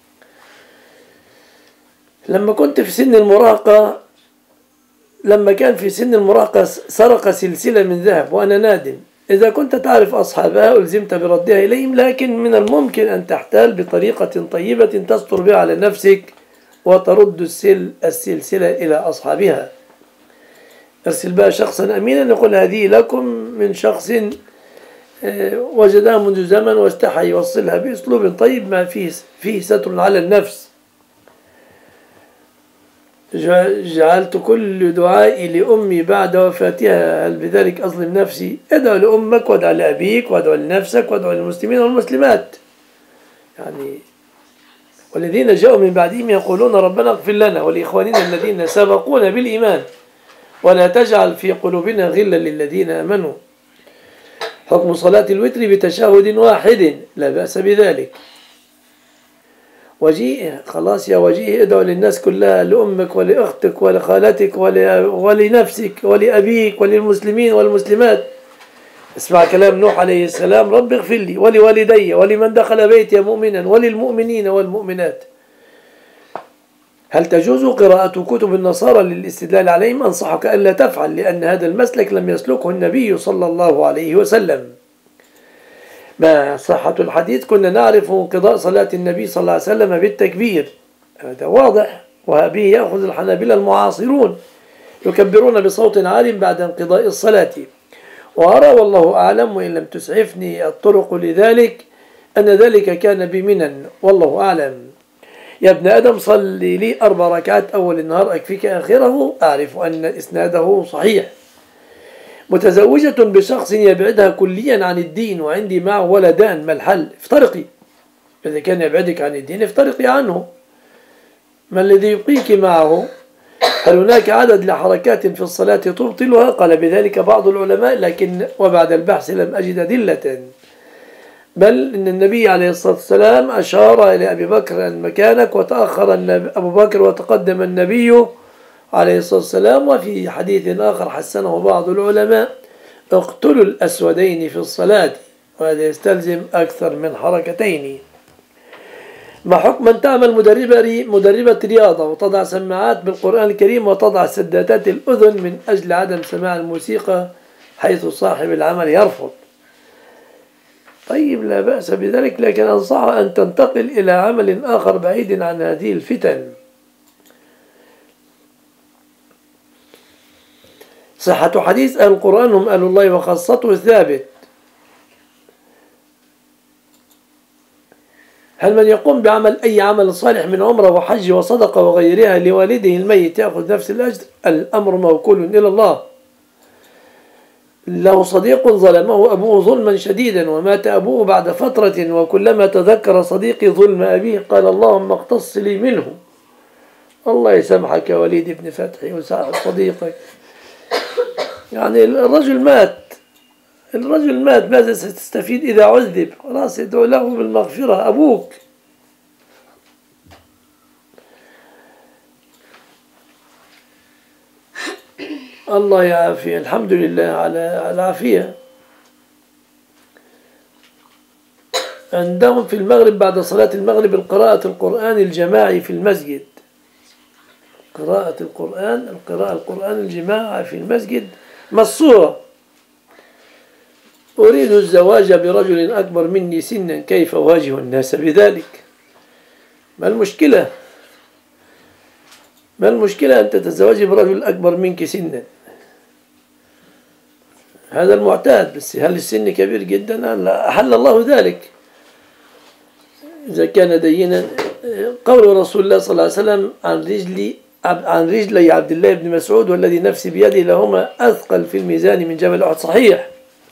لما كنت في سن المراهقة، لما كان في سن المراهقة سرق سلسلة من ذهب وأنا نادم. إذا كنت تعرف أصحابها ألزمت بردها إليهم، لكن من الممكن أن تحتال بطريقة طيبة تستر بها على نفسك وترد السلسلة إلى أصحابها. أرسل بها شخصا أمينا يقول هذه لكم من شخص وجدها منذ زمن واستحى يوصلها بأسلوب طيب ما فيه فيه ستر على النفس. جعلت كل دعائي لأمي بعد وفاتها، هل بذلك أظلم نفسي؟ ادعو لأمك وادعو لأبيك وادعو لنفسك وادعو للمسلمين والمسلمات. يعني والذين جاءوا من بعدهم يقولون ربنا اغفر لنا ولإخواننا الذين سبقونا بالإيمان ولا تجعل في قلوبنا غلا للذين آمنوا. حكم صلاة الوتر بتشهد واحد لا بأس بذلك. وجيه خلاص يا وجيه ادعو للناس كلها، لأمك ولأختك ولخالتك ولنفسك ولأبيك وللمسلمين والمسلمات. اسمع كلام نوح عليه السلام رب اغفر لي ولوالدي ولمن دخل بيتي مؤمنا وللمؤمنين والمؤمنات. هل تجوز قراءة كتب النصارى للاستدلال عليهم؟ أنصحك ألا تفعل، لأن هذا المسلك لم يسلكه النبي صلى الله عليه وسلم. ما صحة الحديث؟ كنا نعرف انقضاء صلاة النبي صلى الله عليه وسلم بالتكبير، هذا واضح، وبه يأخذ الحنابلة المعاصرون يكبرون بصوت عال بعد انقضاء الصلاة. وأرى والله أعلم وإن لم تسعفني الطرق لذلك أن ذلك كان بمنن، والله أعلم. يا ابن آدم صلي لي أربع ركعات أول النهار أكفيك آخره، أعرف أن إسناده صحيح. متزوجة بشخص يبعدها كليا عن الدين وعندي معه ولدان، ما الحل؟ افترقي. إذا كان يبعدك عن الدين افترقي عنه. ما الذي يبقيك معه؟ هل هناك عدد لحركات في الصلاة تبطلها؟ قال بذلك بعض العلماء، لكن وبعد البحث لم أجد أدلة، بل إن النبي عليه الصلاة والسلام أشار إلى أبي بكر أن مكانك، وتأخر أبو بكر وتقدم النبي عليه الصلاة والسلام. وفي حديث آخر حسنه بعض العلماء اقتلوا الأسودين في الصلاة، وهذا يستلزم أكثر من حركتين. ما حكم من تعمل مدربة مدربة رياضة وتضع سماعات بالقرآن الكريم وتضع سدادات الأذن من أجل عدم سماع الموسيقى حيث صاحب العمل يرفض؟ طيب لا بأس بذلك، لكن أنصحها أن تنتقل إلى عمل آخر بعيد عن هذه الفتن. صحة حديث أهل القرآن هم أهل الله وخاصته ثابت. هل من يقوم بعمل أي عمل صالح من عمره وحج وصدقة وغيرها لوالده الميت يأخذ نفس الأجر؟ الأمر موكول إلى الله. له صديق ظلمه أبوه ظلما شديدا ومات أبوه بعد فترة، وكلما تذكر صديقي ظلم أبيه قال اللهم اقتص لي منه. الله يسامحك يا وليد بن فتحي وسامح صديقك. يعني الرجل مات، الرجل مات، ماذا ستستفيد إذا عذب؟ خلاص ادعو له بالمغفرة، أبوك. الله يعافي، الحمد لله على العافية. عندهم في المغرب بعد صلاة المغرب القراءة القرآن الجماعي في المسجد، قراءة القرآن القراءة القرآن الجماعي في المسجد. ما الصورة؟ أريد الزواج برجل أكبر مني سنا، كيف أواجه الناس بذلك؟ ما المشكلة؟ ما المشكلة أن تتزوجي برجل أكبر منك سنا؟ هذا المعتاد، بس هل السن كبير جدا؟ لا، أحل الله ذلك إذا كان دينا. قول رسول الله صلى الله عليه وسلم عن رجلي عن رجلي عبد الله بن مسعود والذي نفسي بيده لهما أثقل في الميزان من جبل أحد، صحيح.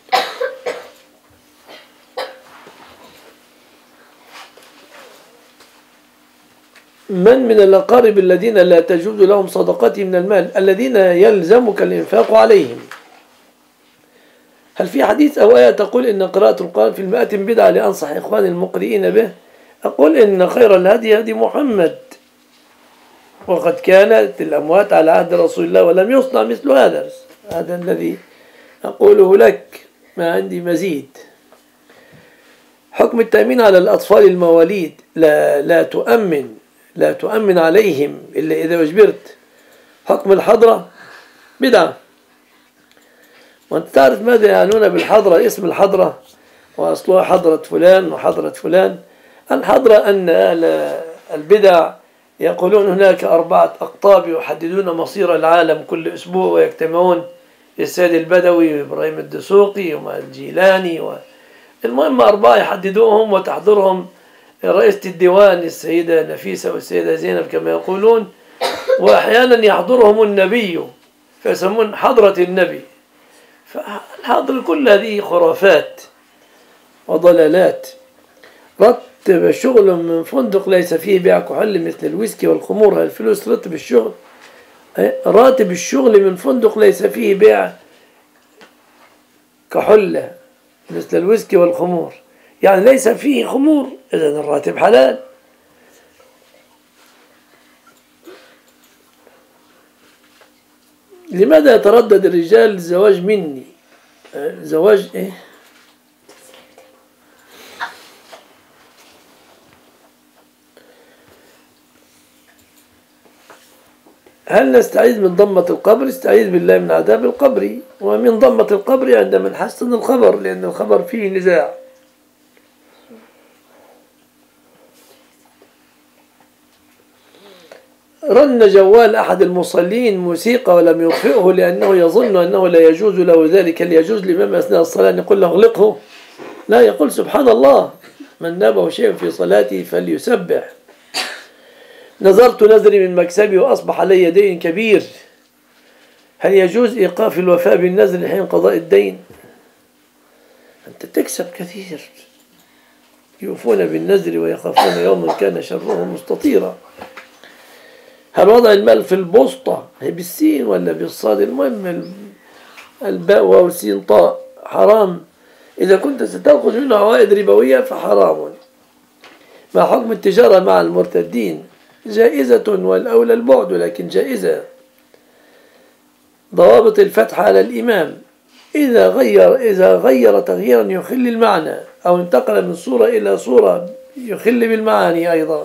من من الأقارب الذين لا تجوز لهم صدقتي من المال؟ الذين يلزمك الإنفاق عليهم. هل في حديث أو آية تقول إن قراءة القرآن في المئة بدعة لأنصح إخواني المقرئين به؟ أقول إن خير الهدي هدي محمد، وقد كانت الأموات على عهد رسول الله ولم يصنع مثل هذا. هذا الذي أقوله لك، ما عندي مزيد. حكم التأمين على الأطفال المواليد، لا, لا تؤمن لا تؤمن عليهم إلا إذا أجبرت. حكم الحضرة بدعة. وأنت تعرف ماذا يعنون بالحضرة؟ اسم الحضرة وأصلها حضرة فلان وحضرة فلان. الحضرة أن أهل البدع يقولون هناك أربعة أقطاب يحددون مصير العالم كل أسبوع ويجتمعون، السيد البدوي وإبراهيم الدسوقي والجيلاني و... المهم أربعة يحددوهم وتحضرهم رئيسة الديوان السيدة نفيسة والسيدة زينب كما يقولون، وأحيانا يحضرهم النبي فيسمون حضرة النبي. فالحضر كل هذه خرافات وضلالات. رتب الشغل من فندق ليس فيه بيع كحول مثل الويسكي والخمور. الفلوس رتب الشغل، راتب الشغل من فندق ليس فيه بيع كحولة مثل الويسكي والخمور، يعني ليس فيه خمور، إذن الراتب حلال. لماذا يتردد الرجال الزواج مني؟ زواج إيه؟ هل نستعيذ من ضمة القبر؟ استعيذ بالله من عذاب القبر، ومن ضمة القبر عندما نحسن الخبر، لأن الخبر فيه نزاع. رن جوال أحد المصلين موسيقى ولم يطفئه لأنه يظن أنه لا يجوز له ذلك. هل يجوز الإمام أثناء الصلاة يقول له اغلقه؟ لا، يقول سبحان الله، من نابه شيء في صلاته فليسبح. نظرت نذري من مكسبي وأصبح لي دين كبير، هل يجوز إيقاف الوفاء بالنذر حين قضاء الدين؟ أنت تكسب كثير. يوفون بالنذر ويخافون يوما كان شره مستطيرا. هل وضع المال في البسطة، هي بالسين ولا بالصاد؟ المهم الباء والسين طاء حرام. إذا كنت ستأخذ منه عوائد ربوية فحرام. ما حكم التجارة مع المرتدين؟ جائزة والأولى البعد، لكن جائزة. ضوابط الفتح على الإمام، إذا غير إذا غير تغييرا يخل المعنى أو انتقل من صورة إلى صورة يخل بالمعاني أيضا.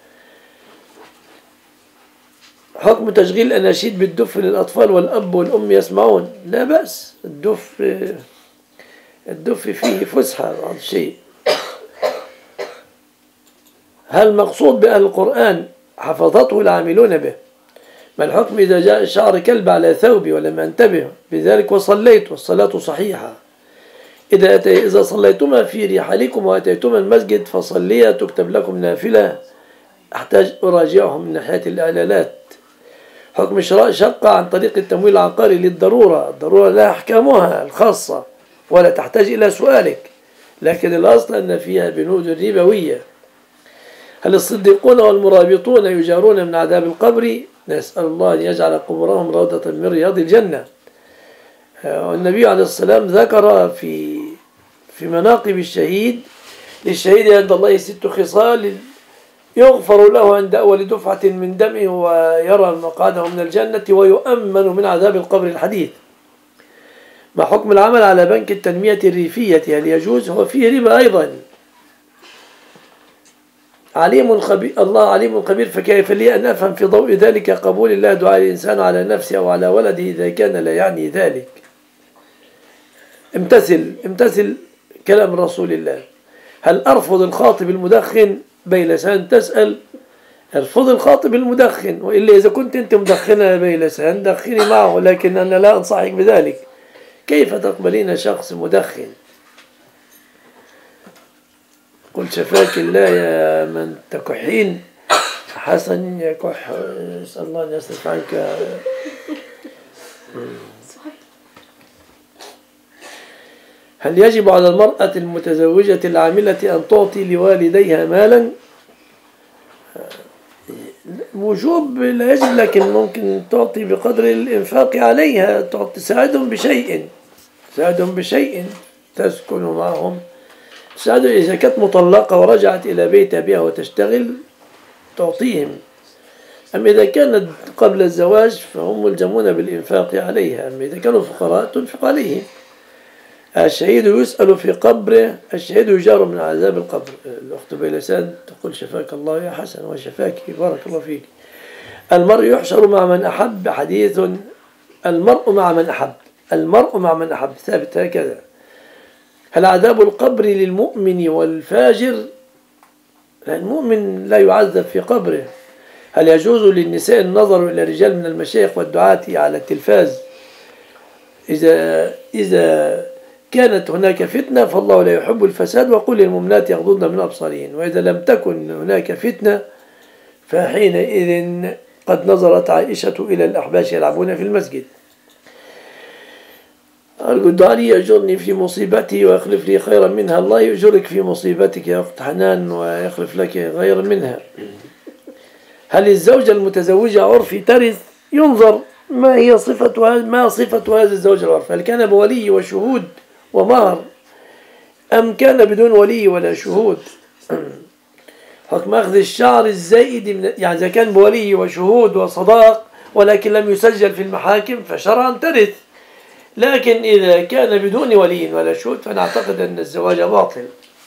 حكم تشغيل الأناشيد بالدف للأطفال والأب والأم يسمعون، لا بأس. الدف الدف فيه فسحة بعض الشيء. هل المقصود بأهل القرآن حفظته العاملون به؟ ما الحكم إذا جاء شعر كلب على ثوبي ولم أنتبه بذلك وصليت والصلاة صحيحة؟ إذا أتي إذا صليتما في رحالكم وأتيتما المسجد فصليا تكتب لكم نافلة. أحتاج أراجعه من ناحية الإعلانات. حكم شراء شقة عن طريق التمويل العقاري للضرورة. الضرورة لها أحكامها الخاصة ولا تحتاج إلى سؤالك، لكن الأصل أن فيها بنود ربوية. هل الصديقون والمرابطون يجارون من عذاب القبر؟ نسأل الله أن يجعل قبورهم روضة من رياض الجنة. والنبي عليه السلام ذكر في في مناقب الشهيد: للشهيد عند الله ست خصال يغفر له عند أول دفعة من دمه ويرى مقعده من الجنة ويؤمن من عذاب القبر. الحديث. ما حكم العمل على بنك التنمية الريفية؟ هل يجوز؟ هو فيه ربا أيضا. عليم خبير، الله عليم خبير، فكيف لي أن أفهم في ضوء ذلك قبول الله دعاء الإنسان على نفسه أو على ولده إذا كان لا يعني ذلك؟ امتثل امتثل كلام رسول الله. هل أرفض الخاطب المدخن بيلسان؟ تسأل. ارفض الخاطب المدخن، وإلا إذا كنت أنت مدخنة بيلسان دخني معه، لكن أنا لا أنصحك بذلك. كيف تقبلين شخص مدخن؟ قل شفاك الله يا من تكحين. حسن يكح، نسأل الله أن يصرف عنك. هل يجب على المرأة المتزوجة العاملة أن تعطي لوالديها مالا؟ وجوب لا يجب، لكن ممكن تعطي بقدر الإنفاق عليها، تساعدهم بشيء. تساعدهم بشيء تسكن معهم، تساعدهم إذا كانت مطلقة ورجعت إلى بيت أبيها وتشتغل تعطيهم. أما إذا كانت قبل الزواج فهم ملزمون بالإنفاق عليها، أما إذا كانوا فقراء تنفق عليهم. الشهيد يسأل في قبره، الشهيد يجار من عذاب القبر. الأخت بيلسان تقول شفاك الله يا حسن وشفاك بارك الله فيك. المرء يحشر مع من أحب، حديث المرء مع من أحب، المرء مع من أحب ثابت هكذا. هل عذاب القبر للمؤمن والفاجر؟ المؤمن لا يعذب في قبره. هل يجوز للنساء النظر إلى رجال من المشايخ والدعاة على التلفاز إذا إذا كانت هناك فتنة؟ فالله لا يحب الفساد، وقل للمؤمنات يغضضن من أبصارهن. وإذا لم تكن هناك فتنة فحينئذ قد نظرت عائشة إلى الأحباش يلعبون في المسجد. أرجو الدعاء لي يأجرني في مصيبتي ويخلف لي خيرا منها. الله يأجرك في مصيبتك يا أخت حنان ويخلف لك غيرا منها. هل الزوجة المتزوجة عرفي ترث؟ ينظر ما هي صفة ما صفة هذا الزوج العرفي، هل كان بولي وشهود ومهر أم كان بدون ولي ولا شهود؟ حكم أخذ الشعر الزائد من، يعني إذا كان بولي وشهود وصداق ولكن لم يسجل في المحاكم فشرعا ترث، لكن إذا كان بدون ولي ولا شهود فنعتقد أن الزواج باطل.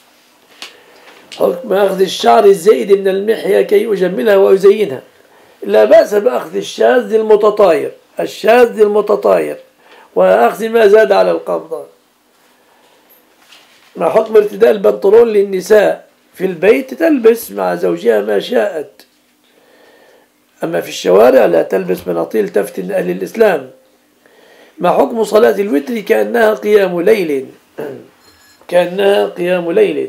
حكم أخذ الشعر الزائد من المحيا كي أجملها وأزينها. لا بأس بأخذ الشاذ المتطاير، الشاذ المتطاير وأخذ ما زاد على القبضة. مع حكم ارتداء البنطلون للنساء في البيت تلبس مع زوجها ما شاءت، أما في الشوارع لا تلبس بناطيل تفتن أهل الإسلام. مع حكم صلاة الوتر كأنها قيام ليل، كأنها قيام ليل.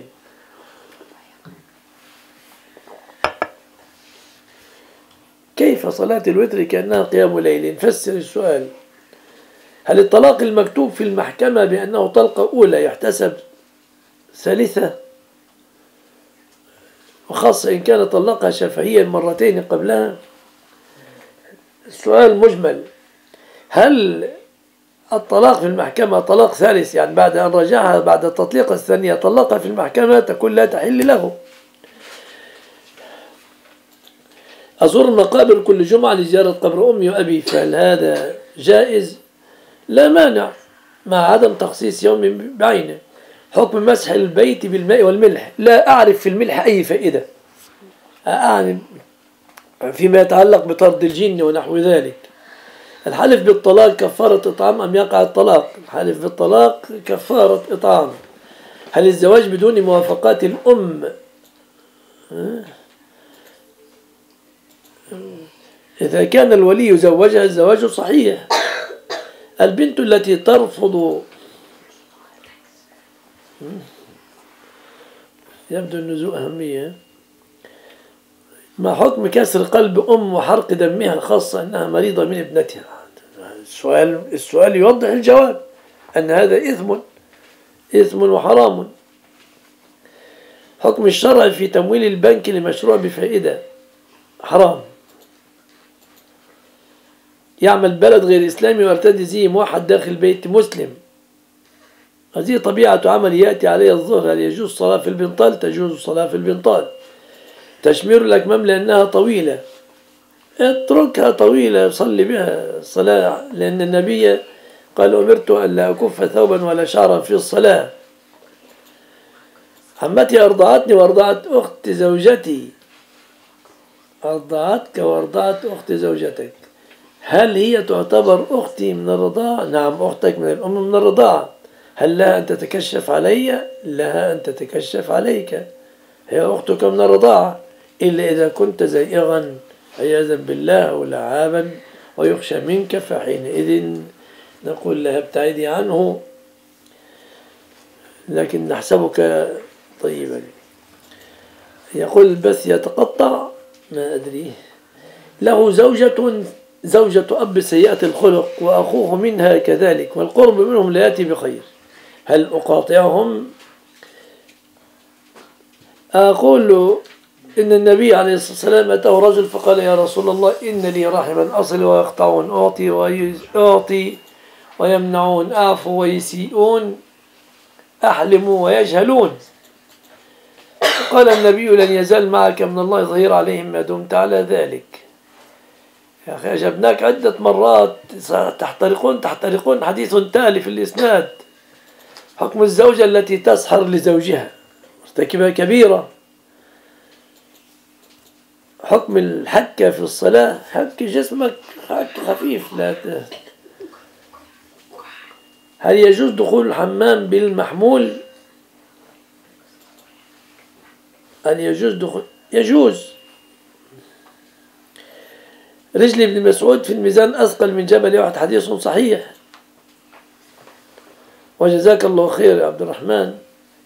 كيف صلاة الوتر كأنها قيام ليل؟ فسر السؤال. هل الطلاق المكتوب في المحكمة بأنه طلقة أولى يحتسب ثالثة، وخاصة إن كان طلقها شفهيا مرتين قبلها؟ السؤال مجمل. هل الطلاق في المحكمة طلاق ثالث، يعني بعد أن رجعها بعد التطليق الثانية طلقها في المحكمة تكون لا تحل له؟ أزور المقابر كل جمعة لزيارة قبر أمي وأبي، فهل هذا جائز؟ لا مانع مع عدم تخصيص يوم بعينه. حكم مسح البيت بالماء والملح، لا أعرف في الملح أي فائدة، أعلم فيما يتعلق بطرد الجن ونحو ذلك. الحلف بالطلاق كفارة إطعام أم يقع الطلاق؟ الحلف بالطلاق كفارة إطعام. هل الزواج بدون موافقات الأم؟ إذا كان الولي زوجها الزواج صحيح. البنت التي ترفض، يبدو أنه ذو أهمية. ما حكم كسر قلب أم وحرق دمها خاصة أنها مريضة من ابنتها؟ السؤال السؤال يوضح الجواب أن هذا إثم إثم وحرام. حكم الشرع في تمويل البنك لمشروع بفائدة؟ حرام. يعمل بلد غير إسلامي ويرتدي زي موحد داخل بيت مسلم، هذه طبيعة عمل يأتي عليه الظهر. هل يجوز الصلاة في البنطال؟ تجوز الصلاة في البنطال. تشمير الأكمام لأنها طويلة، اتركها طويلة صلي بها الصلاة، لأن النبي قال أمرت أن لا أكف ثوبا ولا شعرا في الصلاة. عمتي أرضعتني وأرضعت أخت زوجتي، أرضعتك وأرضعت أخت زوجتك، هل هي تعتبر أختي من الرضاعة؟ نعم، أختك من الأم من الرضاعة. هل لها أن تتكشف علي؟ لها أن تتكشف عليك، هي أختك من الرضاعة، إلا إذا كنت زائغا عياذا بالله أو لعابا ويخشى منك، فحينئذ نقول لها ابتعدي عنه، لكن نحسبك طيبا. يقول البث يتقطع، ما أدري. له زوجة زوجة أب سيئة الخلق وأخوه منها كذلك، والقرب منهم لا يأتي بخير، هل أقاطعهم؟ أقول له إن النبي عليه الصلاة والسلام أتاه رجل فقال يا رسول الله إن لي رحما أصل ويقطعون، أعطي وأعطي ويمنعون، أعفوا ويسيئون، أحلموا ويجهلون. قال النبي: لن يزال معك من الله ظهير عليهم ما دمت على ذلك. يا أخي أجبناك عدة مرات: تحترقون تحترقون، حديث تالي في الإسناد. حكم الزوجة التي تسحر لزوجها مرتكبة كبيرة. حكم الحكة في الصلاة: حك جسمك حك خفيف. لا ت... هل يجوز دخول الحمام بالمحمول؟ هل يجوز دخول؟ يجوز. رجل ابن مسعود في الميزان أثقل من جبل أحد، حديث صحيح. وجزاك الله خير يا عبد الرحمن.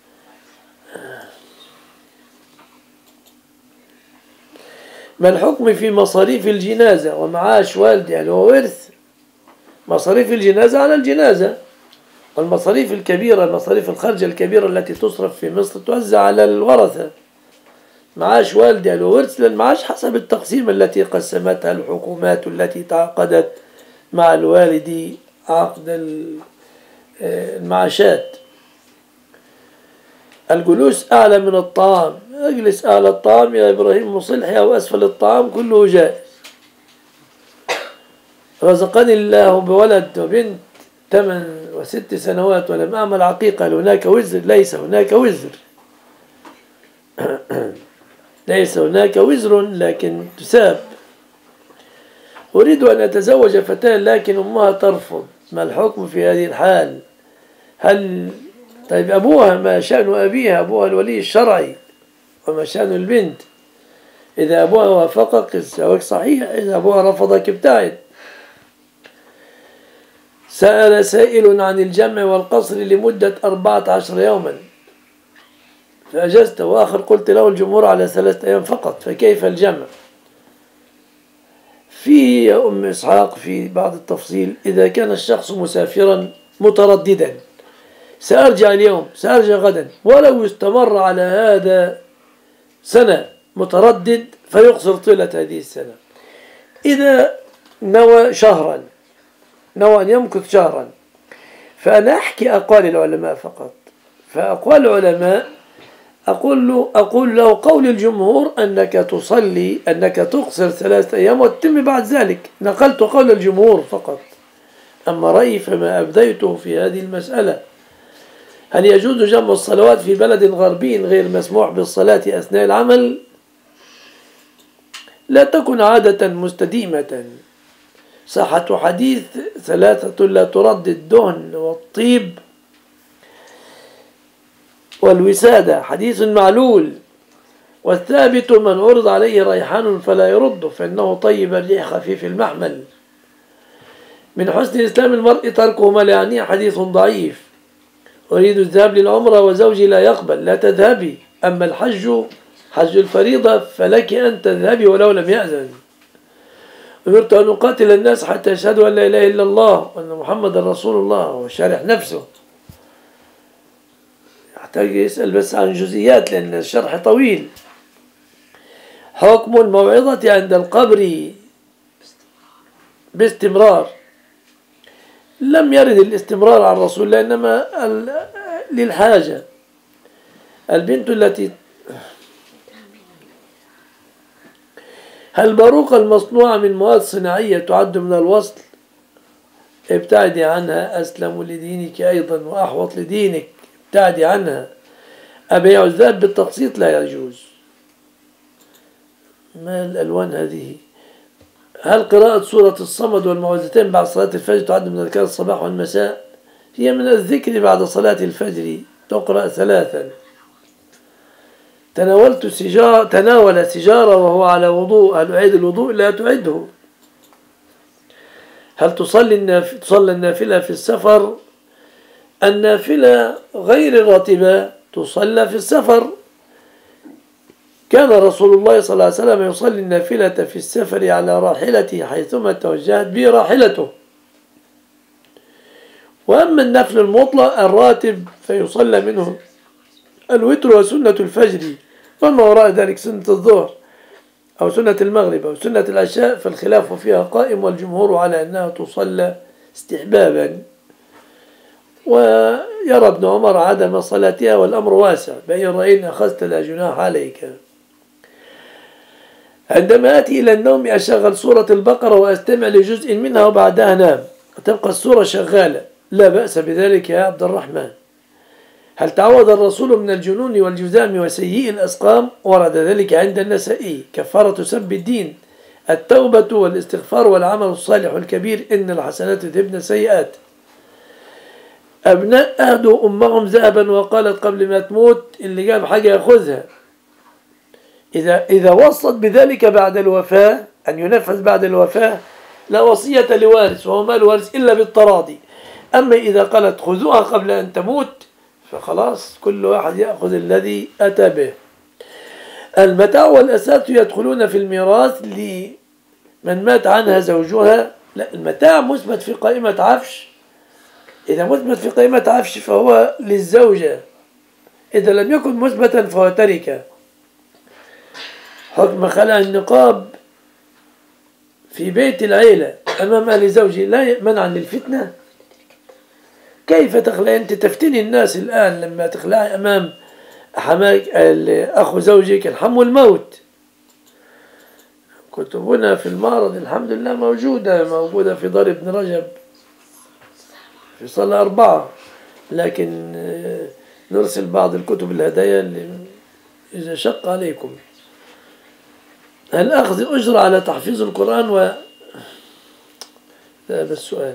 ما الحكم في مصاريف الجنازة ومعاش والدي؟ يعني هو ورث. مصاريف الجنازة على الجنازة، والمصاريف الكبيرة، المصاريف الخارجة الكبيرة التي تصرف في مصر توزع على الورثة. معاش والدي يعني ورث، للمعاش حسب التقسيم التي قسمتها الحكومات التي تعاقدت مع الوالد عقد المعاشات. الجلوس أعلى من الطعام: اجلس أعلى الطعام يا إبراهيم مصلحي، أو أسفل الطعام كله جائز. رزقني الله بولد وبنت ثمان وست سنوات ولم أعمل عقيقة، هل هناك وزر؟ ليس هناك وزر. ليس هناك وزر، لكن تساب. أريد أن أتزوج فتاة لكن أمها ترفض، ما الحكم في هذه الحال؟ هل طيب أبوها، ما شأن أبيها؟ أبوها الولي الشرعي، وما شأن البنت؟ إذا أبوها وافقك الزواج صحيح، إذا أبوها رفضك ابتعد. سأل سائل عن الجمع والقصر لمدة أربعة عشر يوما فأجزت، وآخر قلت له الجمهور على ثلاثة أيام فقط، فكيف الجمع؟ في يا أم إسحاق في بعض التفصيل: إذا كان الشخص مسافرا مترددا، سأرجع اليوم سأرجع غدا، ولو استمر على هذا سنة متردد فيقصر طيلة هذه السنة. إذا نوى شهرا، نوى أن يمكث شهرا، فأنا أحكي أقوال العلماء فقط. فأقوال العلماء أقول له, أقول له قول الجمهور أنك تصلي، أنك تقصر ثلاثة أيام وتتم بعد ذلك. نقلت قول الجمهور فقط، أما رأيي فما أبديته في هذه المسألة. هل يجوز جمع الصلوات في بلد غربي غير مسموح بالصلاة أثناء العمل؟ لا تكن عادة مستديمة. صحة حديث ثلاثة لا ترد: الدهن والطيب والوسادة، حديث معلول. والثابت من عرض عليه ريحان فلا يرده، فإنه طيب الريح خفيف المحمل. من حسن إسلام المرء تركه ما لا يعنيه، حديث ضعيف. أريد الذهاب للعمرة وزوجي لا يقبل، لا تذهبي. أما الحج حج الفريضة فلك أن تذهبي ولو لم يأذن. أمرت أن أقاتل الناس حتى يشهدوا أن لا إله إلا الله وأن محمد رسول الله. وشارح نفسه يحتاج يسأل بس عن جزئيات لأن الشرح طويل. حكم الموعظة عند القبر باستمرار: لم يرد الاستمرار عن الرسول الله، إنما للحاجة. البنت التي هل الباروكة المصنوعة من مواد صناعية تعد من الوصل؟ ابتعدي عنها، أسلم لدينك أيضا وأحوط لدينك، ابتعدي عنها. أبيع الذهب بالتقسيط لا يجوز. ما الألوان هذه؟ هل قراءة سورة الصمد والمعوذتين بعد صلاة الفجر تعد من أذكار الصباح والمساء؟ هي من الذكر بعد صلاة الفجر، تقرأ ثلاثا. تناولت سجارة تناول سجارة وهو على وضوء، هل أعيد الوضوء؟ لا تعده. هل تصلي النافلة تصلي النافلة في السفر؟ النافلة غير الراتبة تصلى في السفر. كان رسول الله صلى الله عليه وسلم يصلي النافلة في السفر على راحلته حيثما توجهت به راحلته. وأما النفل المطلق الراتب فيصلى منه الوتر وسنة الفجر، وما وراء ذلك سنة الظهر أو سنة المغرب أو سنة العشاء فالخلاف فيها قائم، والجمهور على أنها تصلى استحبابا. ويرى ابن عمر عدم صلاتها والأمر واسع، بأي رأي أخذت لا جناح عليك. عندما أتي إلى النوم أشغل سورة البقرة وأستمع لجزء منها وبعدها أنام، تبقى السورة شغالة، لا بأس بذلك يا عبد الرحمن. هل تعوذ الرسول من الجنون والجذام وسيء الأسقام؟ ورد ذلك عند النسائي. كفارة سب الدين التوبة والاستغفار والعمل الصالح الكبير، إن الحسنات يذهبن السيئات. أبناء أهدوا أمهم ذهبا وقالت قبل ما تموت اللي جاب حاجة يأخذها. إذا إذا وصت بذلك بعد الوفاة، أن ينفذ بعد الوفاة، لا وصية لوارث، وهو ما الوارث إلا بالتراضي. أما إذا قالت خذوها قبل أن تموت فخلاص كل واحد يأخذ الذي أتى به. المتاع والأساس يدخلون في الميراث لمن مات عنها زوجها. لا، المتاع مثبت في قائمة عفش. إذا مثبت في قائمة عفش فهو للزوجة، إذا لم يكن مثبتا فهو تركة. حكم خلع النقاب في بيت العيلة أمام أهل زوجي لا منعا للفتنة. كيف تخلعي؟ أنت تفتني الناس الآن لما تخلعي أمام حماك أخو زوجك، الحم الموت. كتبنا في المعرض الحمد لله موجودة موجودة في دار ابن رجب في صالة أربعة، لكن نرسل بعض الكتب الهدايا اللي إذا شق عليكم. هل أخذ أجر على تحفيظ القرآن و هذا السؤال.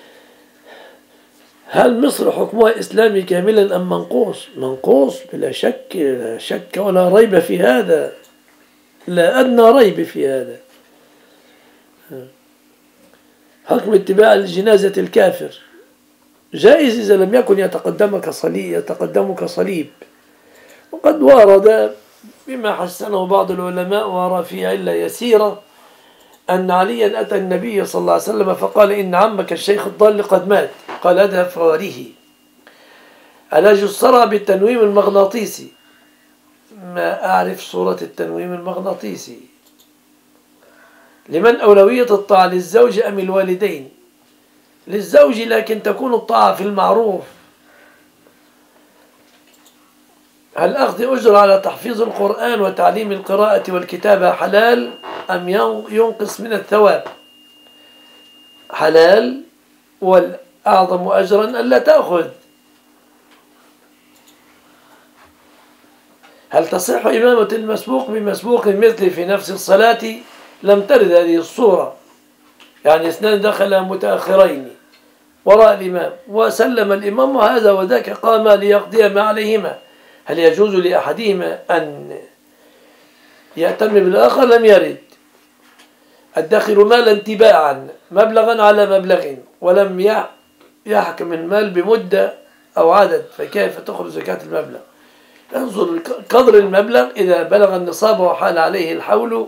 هل مصر حكمها إسلامي كاملا أم منقوص؟ منقوص بلا شك، لا شك ولا ريب في هذا، لا أدنى ريب في هذا. حكم اتباع الجنازة الكافر جائز إذا لم يكن يتقدمك صليب يتقدمك صليب. وقد ورد بما حسنه بعض العلماء وأرى فيه علة يسيرة أن عليا أتى النبي صلى الله عليه وسلم فقال إن عمك الشيخ الضال قد مات، قال اذهب فواريه. علاج الصرع بالتنويم المغناطيسي. ما أعرف صورة التنويم المغناطيسي. لمن أولوية الطاعة، للزوج أم الوالدين؟ للزوج، لكن تكون الطاعة في المعروف. هل أخذ أجر على تحفيظ القرآن وتعليم القراءة والكتابة حلال أم ينقص من الثواب؟ حلال، والأعظم أجرا ألا تأخذ. هل تصح إمامة المسبوق بمسبوق مثل في نفس الصلاة؟ لم ترد هذه الصورة، يعني اثنان دخل متأخرين وراء الإمام وسلم الإمام وهذا وذاك قام ليقضي ما عليهما، هل يجوز لأحدهما أن يأتم بالآخر؟ لم يرد. الداخل مالا تباعا مبلغا على مبلغ ولم يحكم المال بمدة أو عدد، فكيف تخرج زكاة المبلغ؟ انظر قدر المبلغ، إذا بلغ النصاب وحال عليه الحول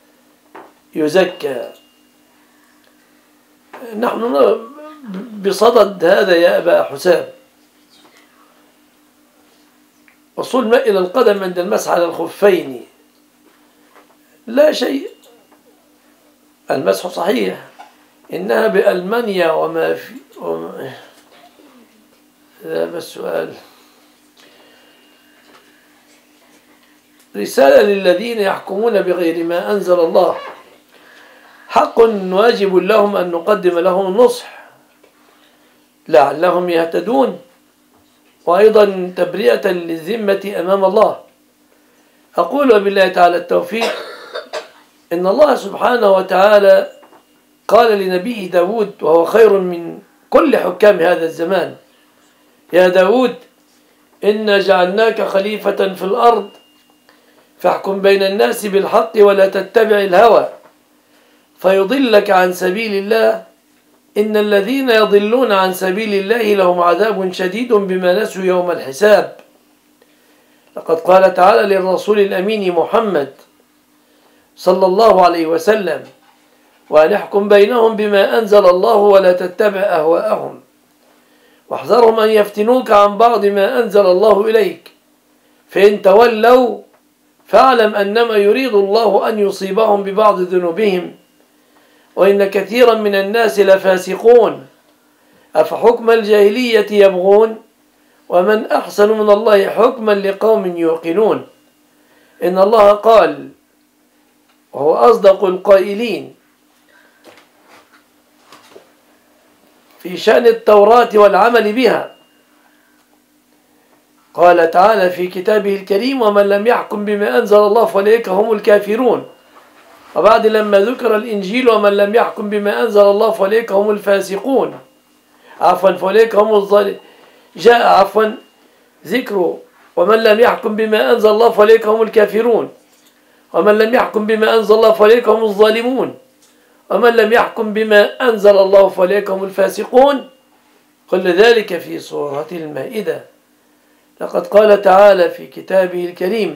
يزكى. نحن بصدد هذا يا أبا حسام. وصول ماء إلى القدم عند المسح على الخفين لا شيء، المسح صحيح، إنها بألمانيا وما في وما... هذا السؤال. رسالة للذين يحكمون بغير ما أنزل الله. حق واجب لهم أن نقدم لهم النصح لعلهم يهتدون، وأيضا تبرئة للذمة أمام الله. أقول بالله تعالى التوفيق. إن الله سبحانه وتعالى قال لنبيه داود وهو خير من كل حكام هذا الزمان: يا داود إنا جعلناك خليفة في الأرض فاحكم بين الناس بالحق ولا تتبع الهوى فيضلك عن سبيل الله إن الذين يضلون عن سبيل الله لهم عذاب شديد بما نسوا يوم الحساب. لقد قال تعالى للرسول الأمين محمد صلى الله عليه وسلم: وأن احكم بينهم بما أنزل الله ولا تتبع أهواءهم واحذرهم أن يفتنوك عن بعض ما أنزل الله إليك فإن تولوا فاعلم أنما يريد الله أن يصيبهم ببعض ذنوبهم وإن كثيرا من الناس لفاسقون. أفحكم الجاهلية يبغون ومن أحسن من الله حكما لقوم يوقنون. إن الله قال وهو أصدق القائلين في شأن التوراة والعمل بها، قال تعالى في كتابه الكريم: ومن لم يحكم بما أنزل الله فأولئك هم الكافرون. وبعد لما ذكر الإنجيل: ومن لم يحكم بما أنزل الله فأولئك هم الفاسقون، عفوا فأولئك هم الظالمون، جاء عفوا ذكر ومن لم يحكم بما أنزل الله فأولئك هم الكافرون، ومن لم يحكم بما أنزل الله فأولئك هم الظالمون، ومن لم يحكم بما أنزل الله فأولئك هم الفاسقون. كل ذلك في سورة المائدة. لقد قال تعالى في كتابه الكريم: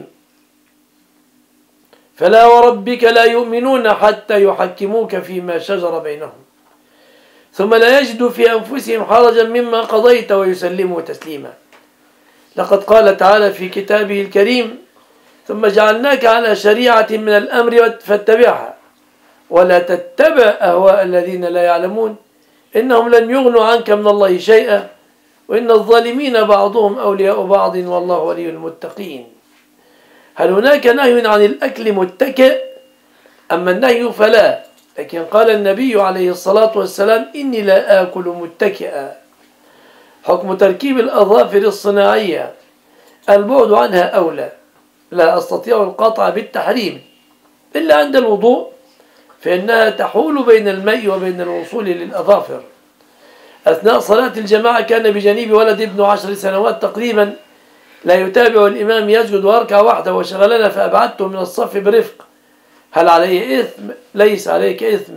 فلا وربك لا يؤمنون حتى يحكموك فيما شجر بينهم ثم لا يجدوا في أنفسهم حرجا مما قضيت ويسلموا تسليما. لقد قال تعالى في كتابه الكريم: ثم جعلناك على شريعة من الأمر فاتبعها ولا تتبع أهواء الذين لا يعلمون إنهم لن يغنوا عنك من الله شيئا وإن الظالمين بعضهم أولياء بعض والله ولي المتقين. هل هناك نهي عن الأكل متكئ؟ أما النهي فلا، لكن قال النبي عليه الصلاة والسلام: إني لا آكل متكئا. حكم تركيب الأظافر الصناعية: البعد عنها أولى، لا أستطيع القطع بالتحريم إلا عند الوضوء، فإنها تحول بين الماء وبين الوصول للأظافر. أثناء صلاة الجماعة كان بجانبي ولد ابن عشر سنوات تقريبا لا يتابع الإمام يسجد ويركع وحده وشغلنا، فأبعدته من الصف برفق. هل عليه إثم؟ ليس عليك إثم.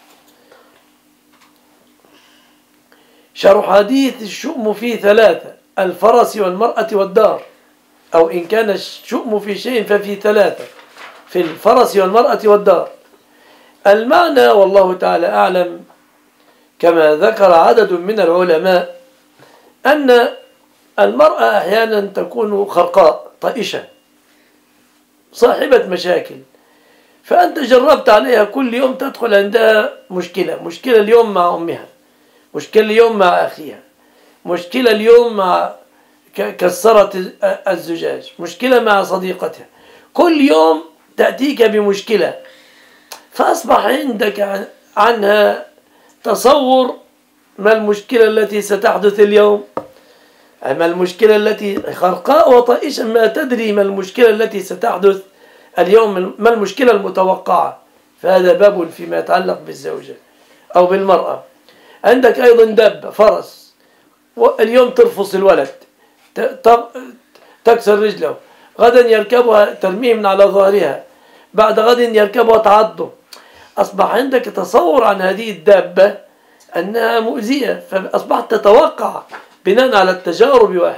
شرح حديث الشؤم فيه ثلاثة: الفرس والمرأة والدار، أو إن كان الشؤم في شيء ففي ثلاثة: في الفرس والمرأة والدار. المعنى والله تعالى أعلم كما ذكر عدد من العلماء أن المرأة أحيانا تكون خرقاء طائشة صاحبة مشاكل، فأنت جربت عليها كل يوم تدخل عندها مشكلة، مشكلة اليوم مع أمها، مشكلة اليوم مع أخيها، مشكلة اليوم مع كسرت الزجاج، مشكلة مع صديقتها، كل يوم تأتيك بمشكلة، فأصبح عندك عنها تصور ما المشكلة التي ستحدث اليوم. أما المشكلة التي خرقاء وطائشة ما تدري ما المشكلة التي ستحدث اليوم، ما المشكلة المتوقعة. فهذا باب فيما يتعلق بالزوجة أو بالمرأة. عندك أيضا دابة فرس، اليوم ترفص الولد تكسر رجله، غدا يركبها ترميه من على ظهرها، بعد غد يركبها تعضه. أصبح عندك تصور عن هذه الدابة أنها مؤذية، فأصبحت تتوقع بناء على التجارب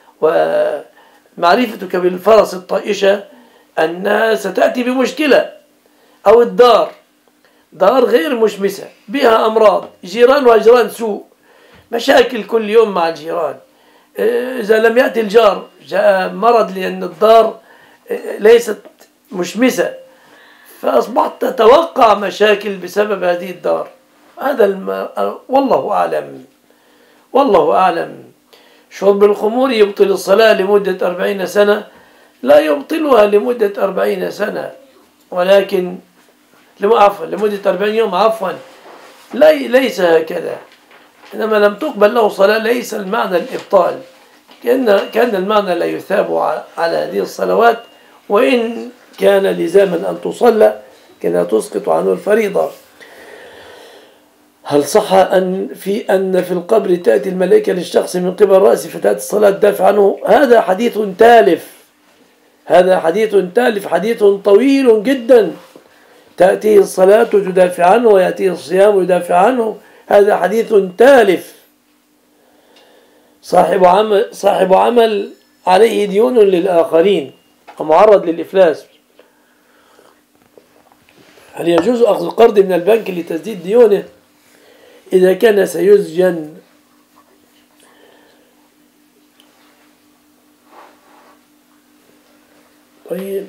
ومعرفتك بالفرس الطائشة أنها ستأتي بمشكلة. أو الدار، دار غير مشمسة بها أمراض، جيران وجيران سوء، مشاكل كل يوم مع الجيران. إذا لم يأتي الجار جاء مرض لأن الدار ليست مشمسة، فأصبحت تتوقع مشاكل بسبب هذه الدار. هذا الم... والله أعلم، والله أعلم. شرب الخمور يبطل الصلاة لمدة أربعين سنة، لا يبطلها لمدة أربعين سنة، ولكن عفوا لمدة أربعين يوم، عفوا لي... ليس هكذا. إنما لم تقبل له صلاة ليس المعنى الإبطال، كأن كان المعنى لا يثاب على هذه الصلوات، وإن كان لزاما أن تصلى كانها تسقط عنه الفريضة. هل صح أن في أن في القبر تأتي الملائكة للشخص من قبل رأسه فتأتي الصلاة تدافع عنه؟ هذا حديث تالف، هذا حديث تالف، حديث طويل جدا. تأتيه الصلاة تدافع عنه ويأتيه الصيام ويدافع عنه، هذا حديث تالف. صاحب عمل, صاحب عمل عليه ديون للآخرين ومعرض للإفلاس، هل يجوز أخذ قرض من البنك لتسديد ديونه؟ إذا كان سيسجن. طيب،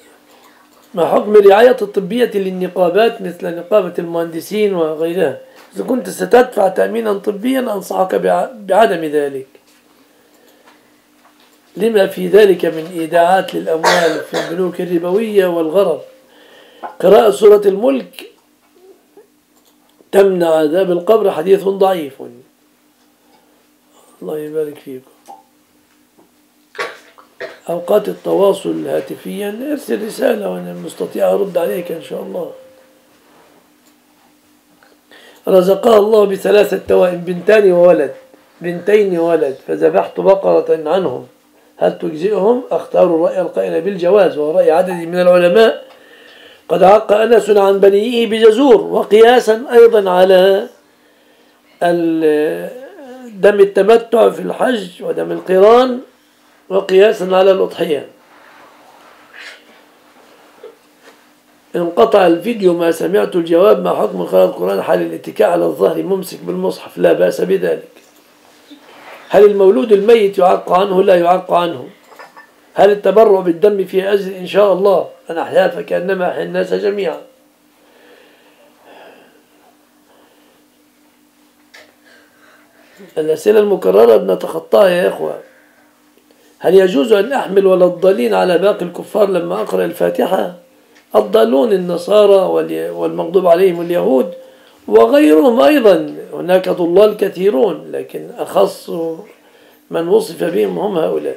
ما حكم الرعاية الطبية للنقابات مثل نقابة المهندسين وغيرها؟ إذا كنت ستدفع تأمينا طبيا أنصحك بعدم ذلك، لما في ذلك من إيداعات للأموال في البنوك الربوية والغرر. قراءة سورة الملك تمنع عذاب القبر حديث ضعيف. الله يبارك فيكم. أوقات التواصل هاتفيا ارسل رسالة وأنا مستطيع أرد عليك إن شاء الله. رزقها الله بثلاثة توائم، بنتان وولد، بنتين وولد، فذبحت بقرة عنهم هل تجزئهم؟ أختار الرأي القائل بالجواز، وهو رأي عدد من العلماء. قد عق أنس عن بنيه بجزور، وقياسا أيضا على دم التمتع في الحج ودم القران، وقياسا على الأضحية. انقطع الفيديو ما سمعت الجواب. ما حكم قراءة القرآن حال الاتكاء على الظهر ممسك بالمصحف؟ لا بأس بذلك. هل المولود الميت يعق عنه؟ لا يعق عنه. هل التبرع بالدم فيه أجر؟ إن شاء الله. أنا أحيا فكأنما أحيا الناس جميعا. الأسئلة المكررة بنتخطاها يا إخوة. هل يجوز أن أحمل ولا الضالين على باقي الكفار لما أقرأ الفاتحة؟ الضالون النصارى والمغضوب عليهم اليهود وغيرهم أيضا، هناك ضلال كثيرون، لكن أخص من وصف بهم هم هؤلاء.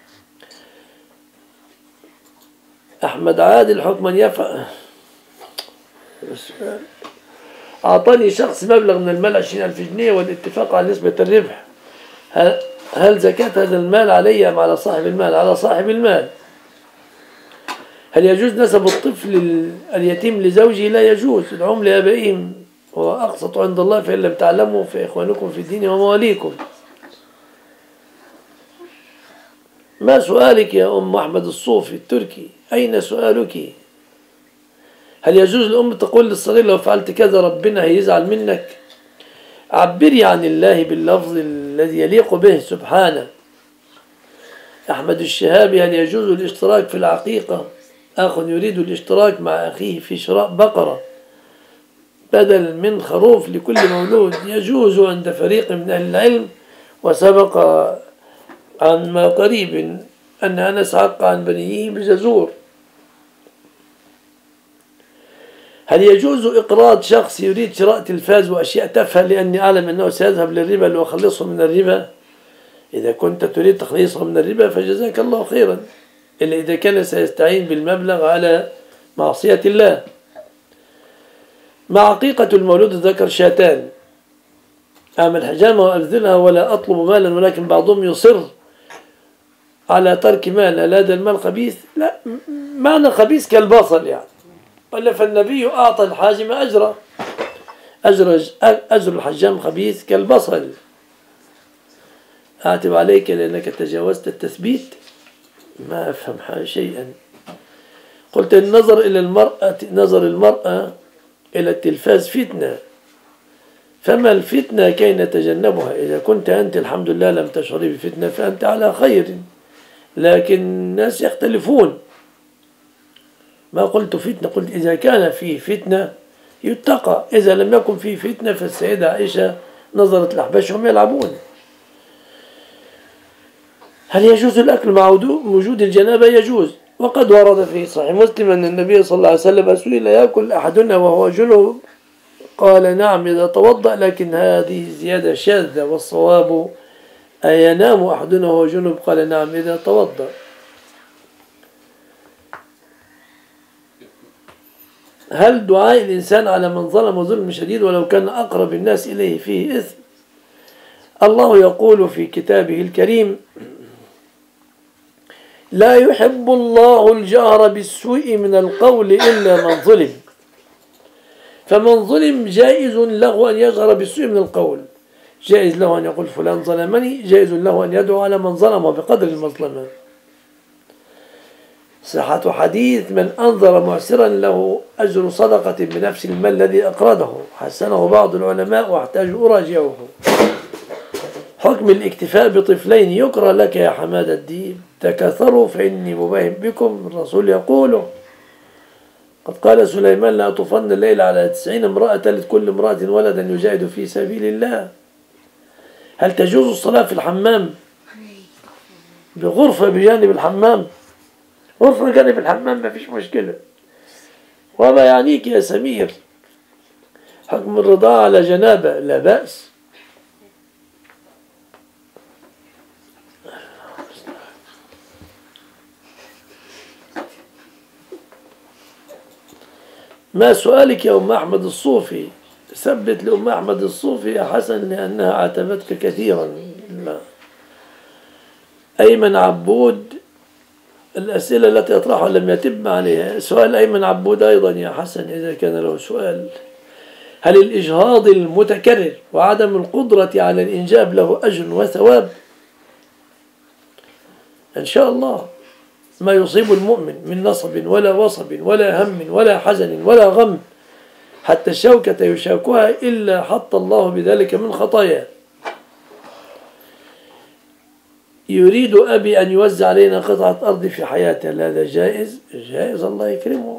أحمد عادل حكما يفعل. أعطاني شخص مبلغ من المال عشرين ألف جنيه والاتفاق على نسبة الربح، هل زكاة هذا المال علي أم على صاحب المال؟ على صاحب المال. هل يجوز نسب الطفل اليتيم لزوجه؟ لا يجوز. ادعوهم لآبائهم هو أقسط عند الله، فإن لم تعلموا فإخوانكم في الدين ومواليكم. ما سؤالك يا أم أحمد الصوفي التركي؟ أين سؤالك؟ هل يجوز الأم تقول للصغير لو فعلت كذا ربنا هيزعل منك؟ عبري عن الله باللفظ الذي يليق به سبحانه. أحمد الشهابي هل يجوز الاشتراك في العقيقة؟ أخ يريد الاشتراك مع أخيه في شراء بقرة بدل من خروف لكل مولود. يجوز عند فريق من أهل العلم، وسبق عن ما قريب أن أنس عق عن بنيه بجزور. هل يجوز إقراض شخص يريد شراء تلفاز وأشياء تافهة لأني أعلم أنه سيذهب للربا لأخلصه من الربا؟ إذا كنت تريد تخليصه من الربا فجزاك الله خيرا، إلا إذا كان سيستعين بالمبلغ على معصية الله. مع عقيقة المولود الذكر شاتان، أعمل حجامة وأبذلها ولا أطلب مالا، ولكن بعضهم يصر على ترك مال. هل هذا المال خبيث؟ لا، معنى خبيث كالبصل يعني. ولا فالنبي أعطى الحاجم أجره، أجر أجر الحجام خبيث كالبصل. أعتب عليك لأنك تجاوزت التثبيت. ما أفهم شيئا. قلت النظر إلى المرأة نظر المرأة إلى التلفاز فتنة، فما الفتنة كي نتجنبها؟ إذا كنت أنت الحمد لله لم تشعري بفتنة فأنت على خير، لكن الناس يختلفون. ما قلت فتنة، قلت إذا كان فيه فتنة يتقى، إذا لم يكن فيه فتنة فالسيدة عائشة نظرت الأحباش وهم يلعبون. هل يجوز الأكل مع وجود الجنابة؟ يجوز، وقد ورد في صحيح مسلم أن النبي صلى الله عليه وسلم سئل يأكل أحدنا وهو جنوب؟ قال نعم إذا توضأ، لكن هذه زيادة شاذة، والصواب أينام أحدنا وهو جنوب؟ قال نعم إذا توضأ. هل دعاء الإنسان على من ظلم ظلم شديد ولو كان أقرب الناس إليه فيه إثم؟ الله يقول في كتابه الكريم لا يحب الله الجهر بالسوء من القول إلا من ظلم، فمن ظلم جائز له أن يجهر بالسوء من القول، جائز له أن يقول فلان ظلمني، جائز له أن يدعو على من ظلم بقدر المظلمة. صحة حديث من أنظر معسرا له أجر صدقة بنفس المال الذي أقرضه، حسنه بعض العلماء واحتاج أراجعه. حكم الاكتفاء بطفلين يكره لك يا حماد الدين، تكاثروا فإني مباهم بكم، الرسول يقول قد قال سليمان لا أطوفن الليل على تسعين امرأة لكل امرأة ولدا يجاهد في سبيل الله. هل تجوز الصلاة في الحمام بغرفة بجانب الحمام؟ غرفة بجانب الحمام ما فيش مشكلة. وما يعنيك يا سمير حكم الرضاعة على جنابة؟ لا بأس. ما سؤالك يا أم أحمد الصوفي؟ ثبت لأم أحمد الصوفي يا حسن لأنها عاتبتك كثيرا. لا. أيمن عبود الأسئلة التي أطرحها لم يتم عليها. سؤال أيمن عبود أيضا يا حسن إذا كان له سؤال: هل الإجهاض المتكرر وعدم القدرة على الإنجاب له أجر وثواب؟ إن شاء الله. ما يصيب المؤمن من نصب ولا وصب ولا هم ولا حزن ولا غم حتى الشوكة يشاكها إلا حط الله بذلك من خطاياه. يريد أبي أن يوزع علينا قطعة أرض في حياته. هذا جائز؟ جائز، الله يكرمه.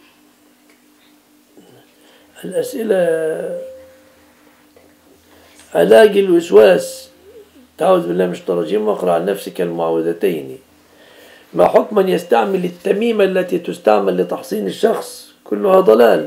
الأسئلة: علاج الوسواس، تعوذ بالله من الشيطان الرجيم واقرأ عن نفسك المعوذتين. ما حكم من يستعمل التميمة التي تستعمل لتحصين الشخص؟ كلها ضلال.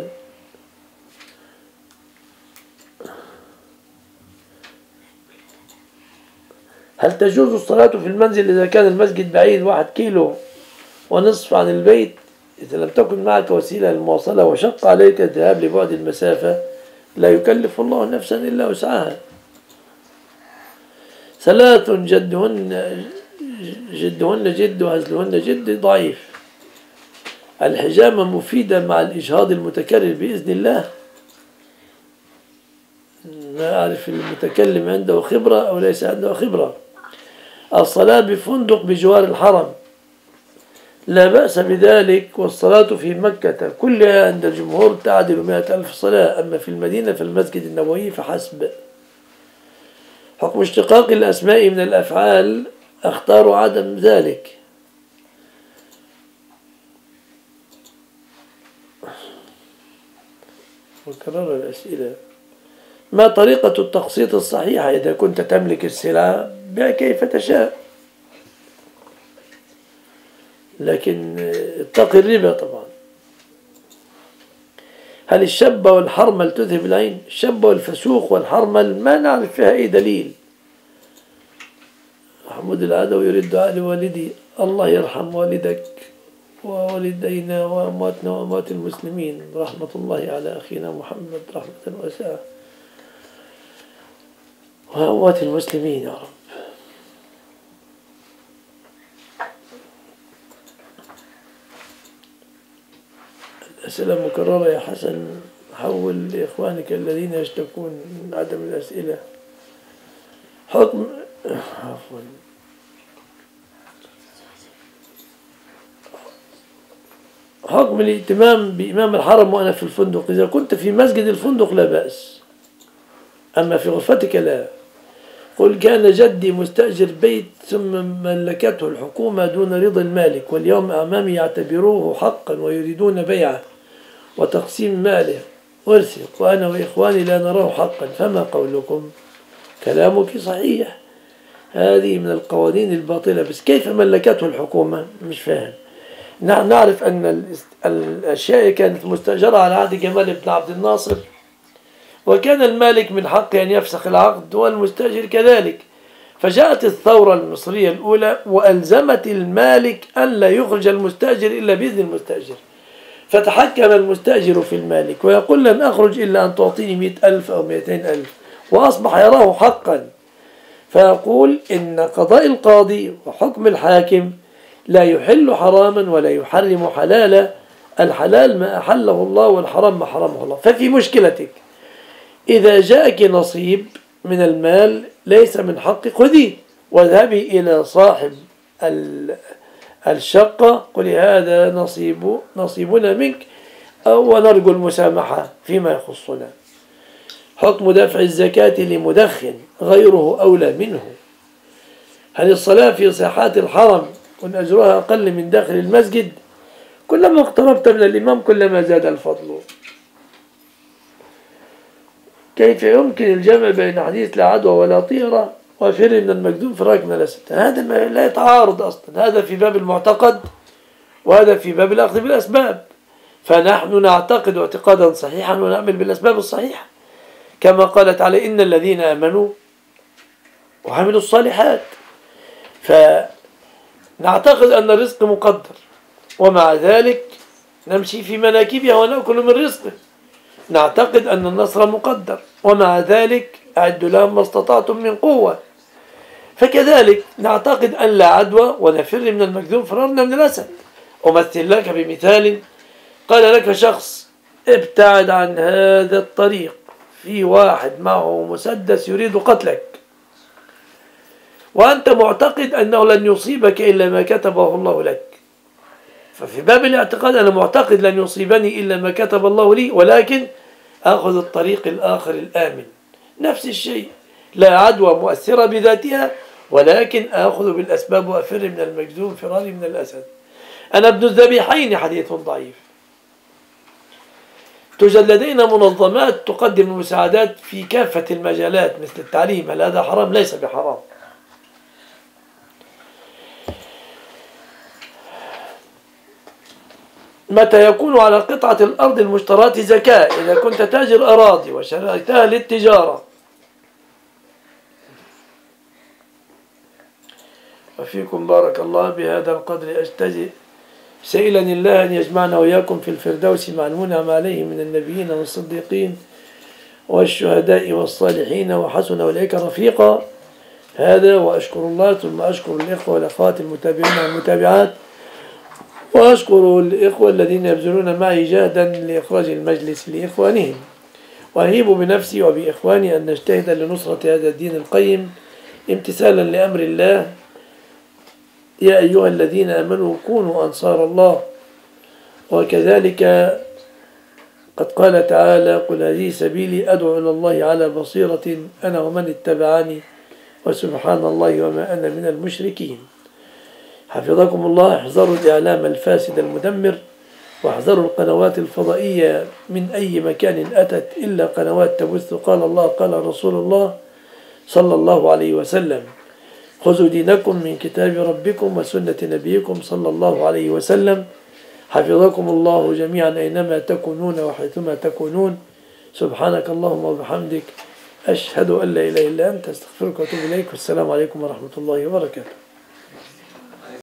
هل تجوز الصلاة في المنزل إذا كان المسجد بعيد واحد كيلو ونصف عن البيت؟ إذا لم تكن معك وسيلة للمواصلة وشق عليك الذهاب لبعد المسافة لا يكلف الله نفسا إلا وسعها. ثلاث جدهن جدهن جد وهزلهن جد ضعيف. الحجامة مفيدة مع الإجهاض المتكرر بإذن الله؟ ما أعرف المتكلم عنده خبرة أو ليس عنده خبرة. الصلاة بفندق بجوار الحرم لا بأس بذلك، والصلاة في مكة كلها عند الجمهور تعدل مئة ألف صلاة، أما في المدينة فالمسجد النبوي فحسب. حكم اشتقاق الأسماء من الأفعال؟ أختار عدم ذلك. وكرر الأسئلة: ما طريقة التقسيط الصحيحة؟ إذا كنت تملك السلعة بيع كيف تشاء، لكن اتق الربا طبعا. هل الشبة والحرمل تذهب العين؟ الشبة والفسوق والحرمل ما نعرف فيها أي دليل. محمود العدوي يريد دعاء لوالدي: الله يرحم والدك ووالدينا وأمواتنا وأموات المسلمين، رحمة الله على أخينا محمد رحمة واسعة، وأموات المسلمين يا رب. الأسئلة مكررة يا حسن، حول لإخوانك الذين يشتكون من عدم الأسئلة. حكم عفوا حكم الائتمام بإمام الحرم وأنا في الفندق. إذا كنت في مسجد الفندق لا بأس، أما في غرفتك لا. قل كان جدي مستأجر بيت ثم ملكته الحكومة دون رضا المالك، واليوم أمامي يعتبروه حقا ويريدون بيعه وتقسيم ماله ورثه، وأنا وإخواني لا نراه حقا، فما قولكم؟ كلامك صحيح، هذه من القوانين الباطلة، بس كيف ملكته الحكومة؟ مش فاهم. نعرف أن الأشياء كانت مستأجرة على عهد جمال بن عبد الناصر، وكان المالك من حقه أن يفسخ العقد والمستأجر كذلك، فجاءت الثورة المصرية الأولى وألزمت المالك أن لا يخرج المستأجر إلا بإذن المستأجر، فتحكم المستأجر في المالك ويقول لن أخرج إلا أن تعطيني مئة ألف أو مئتين ألف، وأصبح يراه حقا. فيقول إن قضاء القاضي وحكم الحاكم لا يحل حراما ولا يحرم حلالا، الحلال ما أحله الله والحرام ما حرمه الله. ففي مشكلتك إذا جاءك نصيب من المال ليس من حقك خذيه، واذهبي إلى صاحب الشقة قولي هذا نصيب نصيبنا منك، ونرجو المسامحة فيما يخصنا. حكم دفع الزكاة لمدخن غيره أولى منه. هل الصلاة في ساحات الحرم وأن أجرها أقل من داخل المسجد؟ كلما اقتربت من الإمام كلما زاد الفضل. كيف يمكن الجمع بين حديث لا عدوى ولا طيرة وفر من المكذوب فراق من الأسد؟ هذا لا يتعارض أصلا، هذا في باب المعتقد وهذا في باب الأخذ بالأسباب. فنحن نعتقد اعتقادا صحيحا ونعمل بالأسباب الصحيحة، كما قال تعالى إن الذين آمنوا وعملوا الصالحات. فنعتقد أن الرزق مقدر، ومع ذلك نمشي في مناكبها ونأكل من رزقه. نعتقد أن النصر مقدر، ومع ذلك أعدوا لهم ما استطعتم من قوة. فكذلك نعتقد أن لا عدوى ونفر من المكذوب فررنا من الأسد. أمثل لك بمثال. قال لك شخص ابتعد عن هذا الطريق، في واحد معه مسدس يريد قتلك، وأنت معتقد أنه لن يصيبك إلا ما كتبه الله لك. ففي باب الاعتقاد أنا معتقد لن يصيبني إلا ما كتب الله لي، ولكن أخذ الطريق الآخر الآمن. نفس الشيء، لا عدوى مؤثرة بذاتها، ولكن أخذ بالأسباب وأفر من المجذوم فراري من الأسد. أنا ابن الذبيحين حديث ضعيف. توجد لدينا منظمات تقدم المساعدات في كافة المجالات مثل التعليم. هل هذا حرام؟ ليس بحرام. متى يكون على قطعة الأرض المشتراة زكاة؟ إذا كنت تاجر أراضي وشريتها للتجارة. وفيكم بارك الله. بهذا القدر أجتزئ سائلا الله أن يجمعنا وإياكم في الفردوس مع المنعم عليه من النبيين والصديقين والشهداء والصالحين وحسن أولئك رفيقا. هذا وأشكر الله، ثم أشكر الإخوة والأخوات المتابعين والمتابعات، وأشكر الإخوة الذين يبذلون معي جهدا لإخراج المجلس لإخوانهم. وأهيب بنفسي وبإخواني أن نجتهد لنصرة هذا الدين القيم امتثالا لأمر الله. يا أيها الذين آمنوا كونوا أنصار الله. وكذلك قد قال تعالى قل هذه سبيلي أدعو إلى الله على بصيرة أنا ومن اتبعني وسبحان الله وما أنا من المشركين. حفظكم الله. احذروا الإعلام الفاسد المدمر، واحذروا القنوات الفضائية من أي مكان أتت إلا قنوات تبث قال الله قال رسول الله صلى الله عليه وسلم. خذوا دينكم من كتاب ربكم وسنة نبيكم صلى الله عليه وسلم. حفظكم الله جميعا أينما تكونون وحيثما تكونون. سبحانك اللهم وبحمدك أشهد أن لا إله إلا أنت أستغفرك وأتوب إليك. والسلام عليكم ورحمة الله وبركاته.